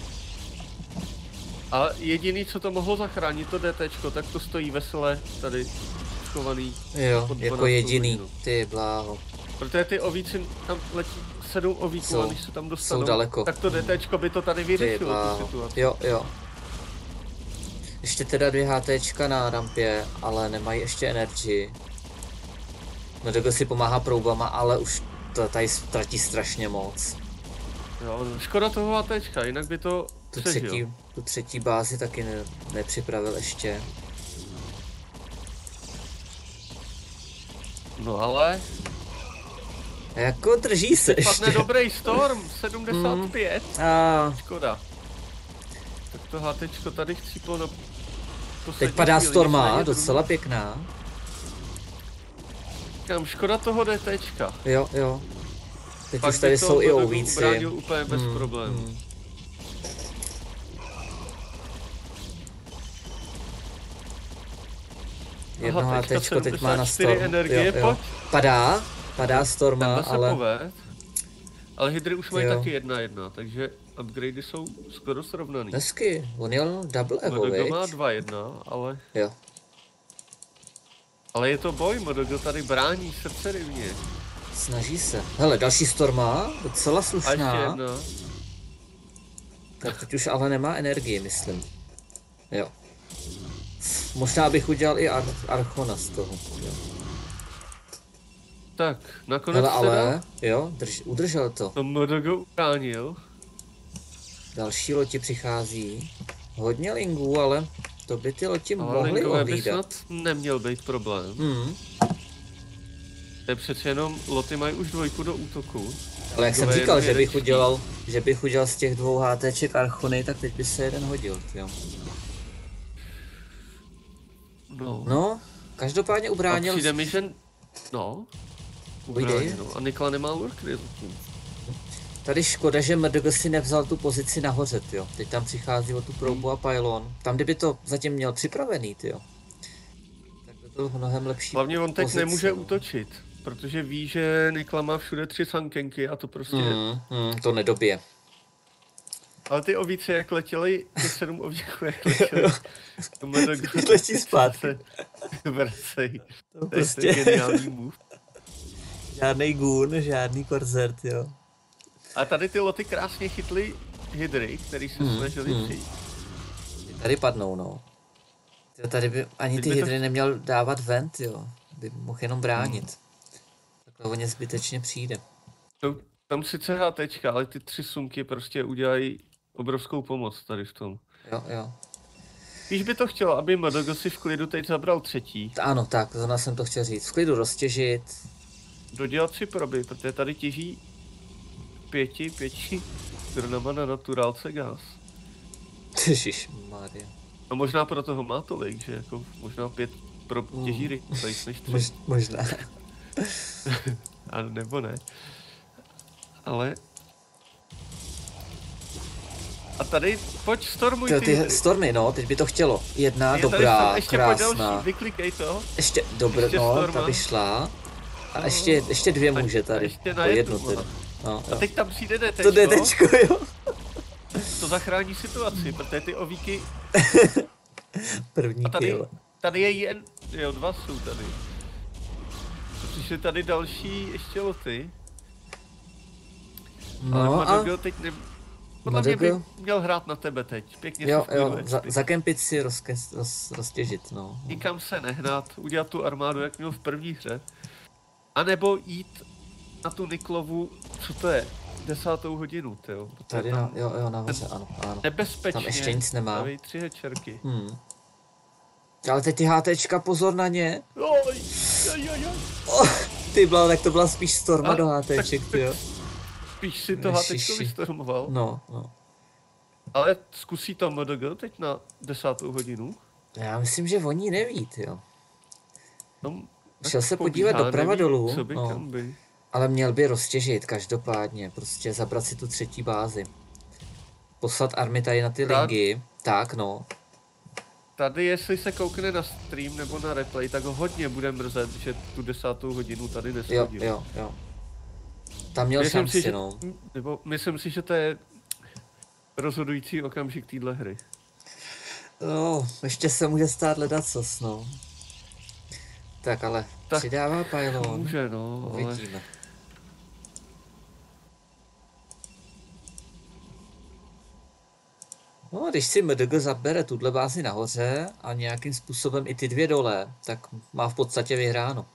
A jediný, co to mohlo zachránit, to DTčko, tak to stojí vesele tady schovaný. Jo, pod jako dvanáctou jediný, hodinu. ty bláho. Protože ty ovíci, tam letí sedm ovíků Jsou- a když se tam dostanou, jsou daleko. tak to DTčko by to tady Ty vyřešilo tu bláho. situaci. Jo, jo. Ještě teda dvě HTčka na rampě, ale nemají ještě energy. M D G si pomáhá proubama, ale už to tady ztratí strašně moc. Jo, no, škoda toho ATčka, jinak by to Tu přežil. třetí, tu třetí bázi taky ne, nepřipravil ještě. No ale, Jako drží se padne ještě. dobrý Storm, sedmdesát pět, A škoda. Tak to HTčko tady chcíplo na poslední teď padá chvíli, Storma, nicméně docela pěkná. Říkám, škoda toho DTčka. Jo, jo. Teď Pak už tady by to jsou i M D G ovíci. ubránil úplně bez Hmm, problémů. hmm. Jedno Aha, teďka HTčko teď má na sedmdesát čtyři Storm. energie, jo, jo. pojď. Padá, padá Storma, Tenhle se ale poved. Ale hydry už mají Jo. taky jedna jedna, takže upgradey jsou skoro srovnaný. hezky, on jel double evo, M D G viď? má dva jedna, ale, Jo. ale je to boj, M D G tady brání srdce rivně. Snaží se. Hele, další Storma, docela A ještě slušná. jedna. Tak teď už ale nemá energii, myslím. Jo. Možná bych udělal i Ar- Archona z toho. Jo. Tak, nakonec Hele, teda ale, jo, drž, udržel to. to M D G ubránil. Další loti přichází. Hodně lingů, ale to by ty loti Ale mohly Lingové by ohlídat. snad neměl být problém. Hmm. To je přece jenom, loty mají už dvojku do útoku. Ale jak jsem Takové říkal, jedno že bych jedečky. udělal, že bych udělal z těch dvou HTček Archony, tak teď by se jeden hodil, jo. No. No, každopádně A ubránil... přijde mi, že... No. Ujdej. Ubránil, no. A Nikla nemá lurkry zatím. Tady škoda, že M D G si nevzal tu pozici nahoře, jo. Teď tam přichází o tu proubu a pylon. Tam, kdyby to zatím měl připravený, jo. Tak by byl mnohem lepší. Hlavně on teď pozici, nemůže no. útočit, protože ví, že Nikla má všude tři sankenky a to prostě... Mm, mm, to nedobije. Ale ty ovíce, jak letěly, ty sedm ovíků, jak letěly, to M D G Letí zpátky. se vracej. To To je prostě geniální move. žádnej gun, žádný korzert, jo. A tady ty loty krásně chytly hydry, který se Hmm, snažili hmm. přijít. Tady padnou, no. Jo, tady by ani Teď ty by to- hydry neměl dávat vent, jo. By mohl jenom bránit. Takhle o ně zbytečně přijde. To, tam sice HTčka, ale ty tři sumky prostě udělají obrovskou pomoc tady v tom. Jo, jo. Když by to chtělo, aby M D G si v klidu teď zabral třetí, T- Ano, tak, zrovna jsem to chtěl říct. V klidu roztěžit. dodělat si proby, protože tady těží pěti, pěti turnama na naturálce gas. Ježišmarja. A možná proto ho má tolik, že jako možná pět pro těží rychleji než tři. Mož, možná. A nebo ne. Ale... A tady, pojď stormuj Ty, ty, ty hydry. stormy, no, teď by to chtělo. Jedna, Je tady dobrá, storm, ještě pojď další, krásná. vyklikej to. Ještě, dobré, ještě no, storma. ta by šla. A ještě, ještě dvě A- může a tady. ještě na Po jednu, jednu teda. No, A jo. teď tam přijde To detečko, jde tečko, jo. to zachrání situaci, protože ty ovíky, První a tady, kill. tady je jen, jo, dva jsou tady. Přišly tady další ještě loty, ale No a Madogo teď ne... Podle mě by Madogo? měl hrát na tebe teď, pěkně jo, si v klidu jo, za, expy. zakempit si, rozkes, roz, roztěžit, no. Nikam se nehnat, udělat tu armádu, jak měl v první hře. A nebo jít na tu Niklovu, co to je, desátou hodinu, tyjo. protože Tady tam na, jo, jo, nahoře, ano, ano. nebezpečně Tam ještě nic nemá. staví tři hečerky. Hmm. Ale teď ty HTčka, pozor na ně. Oj, oj, oj, oj. Oh, ty byla, tak to byla spíš storma A, do HTček, ty jo. Spíš si to Ježiši. HTčko vystormoval. No, no. Ale zkusí to M D G teď na desátou hodinu. Já myslím, že oni neví, jo. Tam Šel tak se podívat pobíhá, doprava neví, dolů, Co by no. kam by. Ale měl by roztěžit, každopádně, prostě zabrat si tu třetí bázi. Poslat army tady na ty Rád- lingy, tak no. Tady, jestli se koukne na stream nebo na replay, tak ho hodně bude mrzet, že tu desátou hodinu tady Jo, neschodil. jo, jo. Tam měl Myslím šanci, si, že, no. nebo myslím si, že to je rozhodující okamžik téhle hry. No, ještě se může stát ledacos, no. Tak ale Tak přidává pylon. Může, no, ale Uvidíme. No, když si M D G zabere tuhle bázi nahoře a nějakým způsobem i ty dvě dole, tak má v podstatě vyhráno.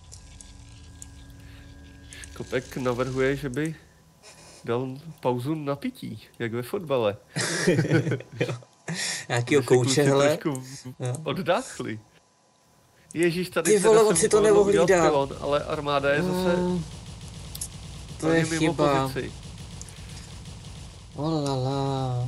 Kopek navrhuje, že by dal pauzu na pití, jak ve fotbale. Nějakýho Aby se kluci kouče, hele. trošku Jo. oddáchli. Ježíš, tady Ty vole, teda on jsem si to povedl udělat neohlídal. pylon, ale armáda je zase Mm, to plně je mimo chyba. pozici. Oh la la.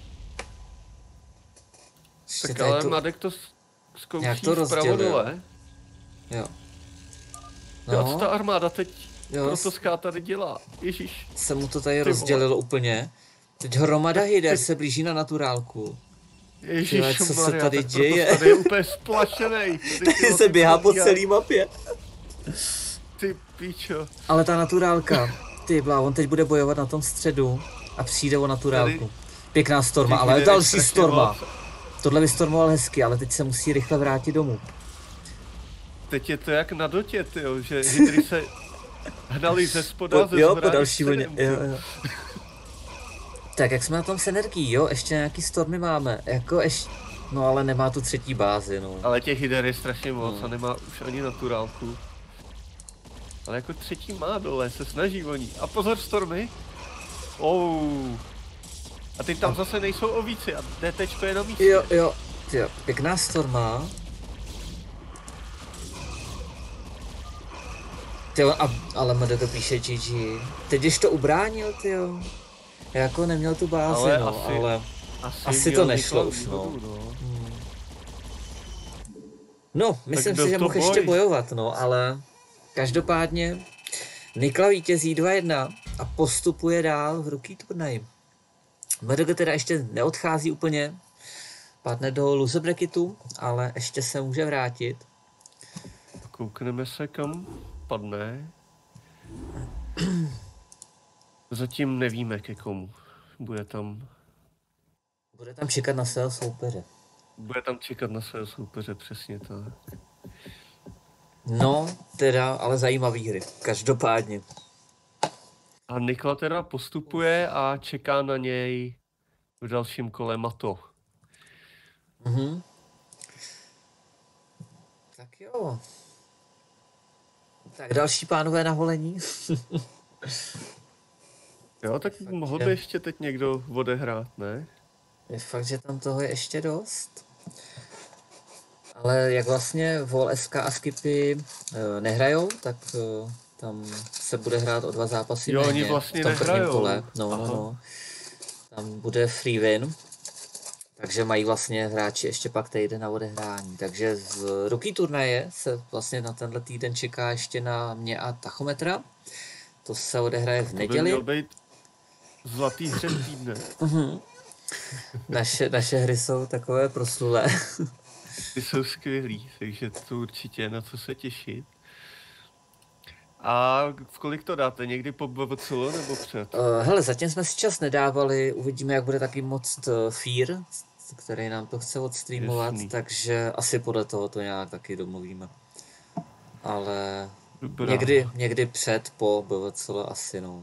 Ještě Tak tady ale to- Madek to s- Jak zkouší to vpravo rozdělil? dole. Jo. No. A co ta No, armáda teď jo, protoská tady dělá? Ježíš. se mu to tady vole. rozdělilo úplně. Teď hromada hyder se blíží na naturálku. Ježíš, co se Maria, tady tak děje? Protos tady je úplně splašenej. Tady ty se loty běhá po probíhají. celý mapě. Ty píčo. Ale ta naturálka, ty blá, on teď bude bojovat na tom středu a přijde o naturálku. Pěkná storma, Těch ale hyder je další strašně storma. moc. Tohle vystormoval hezky, ale teď se musí rychle vrátit domů. Teď je to jak na dotě, tyjo, že hydry se hnali ze spoda, Po, ze jo, po zhora další vlně. středem, Jo, tyjo. jo. Tak jak jsme na tom s energií, jo, ještě nějaký stormy máme, jako ještě, no ale nemá tu třetí bázi, no. Ale těch hyder je strašně moc Hmm. a nemá už ani naturálku. Ale jako třetí má dole, se snaží o ní. A pozor, stormy. Oh. A teď tam zase nejsou ovíci a DTčko je na místě. Jo, jo, jo, pěkná storma. Tyjo, a, ale Mede to píše G G. Teď když to ubránil, tyjo. Já jako neměl tu bázi, Ale no, asi- ale Asi, asi měl to nešlo Nikla už, no. výhodu, no. No, myslím byl si, že to mohl boj. ještě bojovat, no, ale každopádně Nikla vítězí dva jedna a postupuje dál v rookie turnaji. Medoge teda ještě neodchází úplně, padne do loser bracketu, ale ještě se může vrátit. Koukneme se, kam padne. Zatím nevíme ke komu. Bude tam, Bude tam čekat na svého soupeře. bude tam čekat na svého soupeře, přesně tak. No, teda, ale zajímavý hry, každopádně. A Nikla teda postupuje a čeká na něj v dalším kole Mato. Mhm. Tak jo. Tak další pánové na holení. Jo, tak Fakt, mohl že- by ještě teď někdo odehrát, ne? Je fakt, že tam toho je ještě dost. Ale jak vlastně Vol S K a Skipy e, nehrajou, tak e, tam se bude hrát o dva zápasy Jo, oni méně vlastně v tom prvním nehrajou. kole. No, no, Aha. no. Tam bude free win, takže mají vlastně hráči ještě pak týden na odehrání. Takže z rookie turnaje se vlastně na tenhle týden čeká ještě na mě a Tachometra. To se odehraje v To by neděli. měl být zlatý hřeb týdne. Mhm. Naše, naše hry jsou takové proslulé. Ty jsou skvělý, takže to určitě je na co se těšit. A v kolik to dáte? Někdy po B V C L nebo před? Uh, hele, zatím jsme si čas nedávali, uvidíme, jak bude taky moc uh, Fear, který nám to chce odstreamovat, Jasný. takže asi podle toho to nějak taky domluvíme. Ale Dobrá. někdy, někdy před, po B V C L asi, no.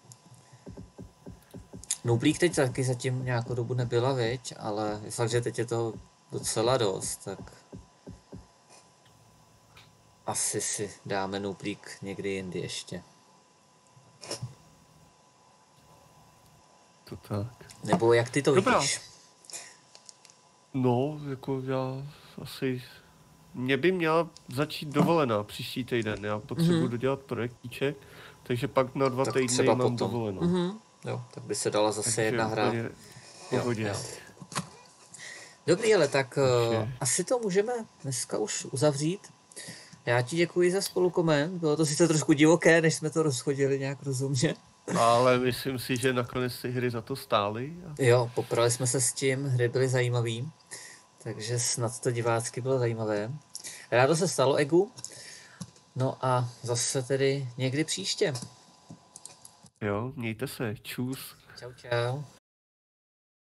Nublík teď taky zatím nějakou dobu nebyla, viď, ale je fakt, že teď je to docela dost, tak asi si dáme Nublík někdy jindy ještě. To tak. Nebo jak ty to Dobrá. vidíš? No, jako já asi... Mně by měla začít dovolená příští týden. Já potřebuji Mhm. mm-hmm. dodělat projektíček, takže pak na dva Tak týdny třeba mám potom. dovolenou. Mhm. Jo, tak by se dala zase Takže jedna hra. úplně v pohodě. Jo, jo. Dobrý, ale tak uh, Takže- asi to můžeme dneska už uzavřít. Já ti děkuji za spolukoment, bylo to sice trošku divoké, než jsme to rozchodili nějak rozumně. Ale myslím si, že nakonec ty hry za to stály. A Jo, poprali jsme se s tím, hry byly zajímavý, takže snad to divácky bylo zajímavé. Rádo se stalo, Egu. No a zase tedy někdy příště. jo, mějte se. Čus. Čau, čau.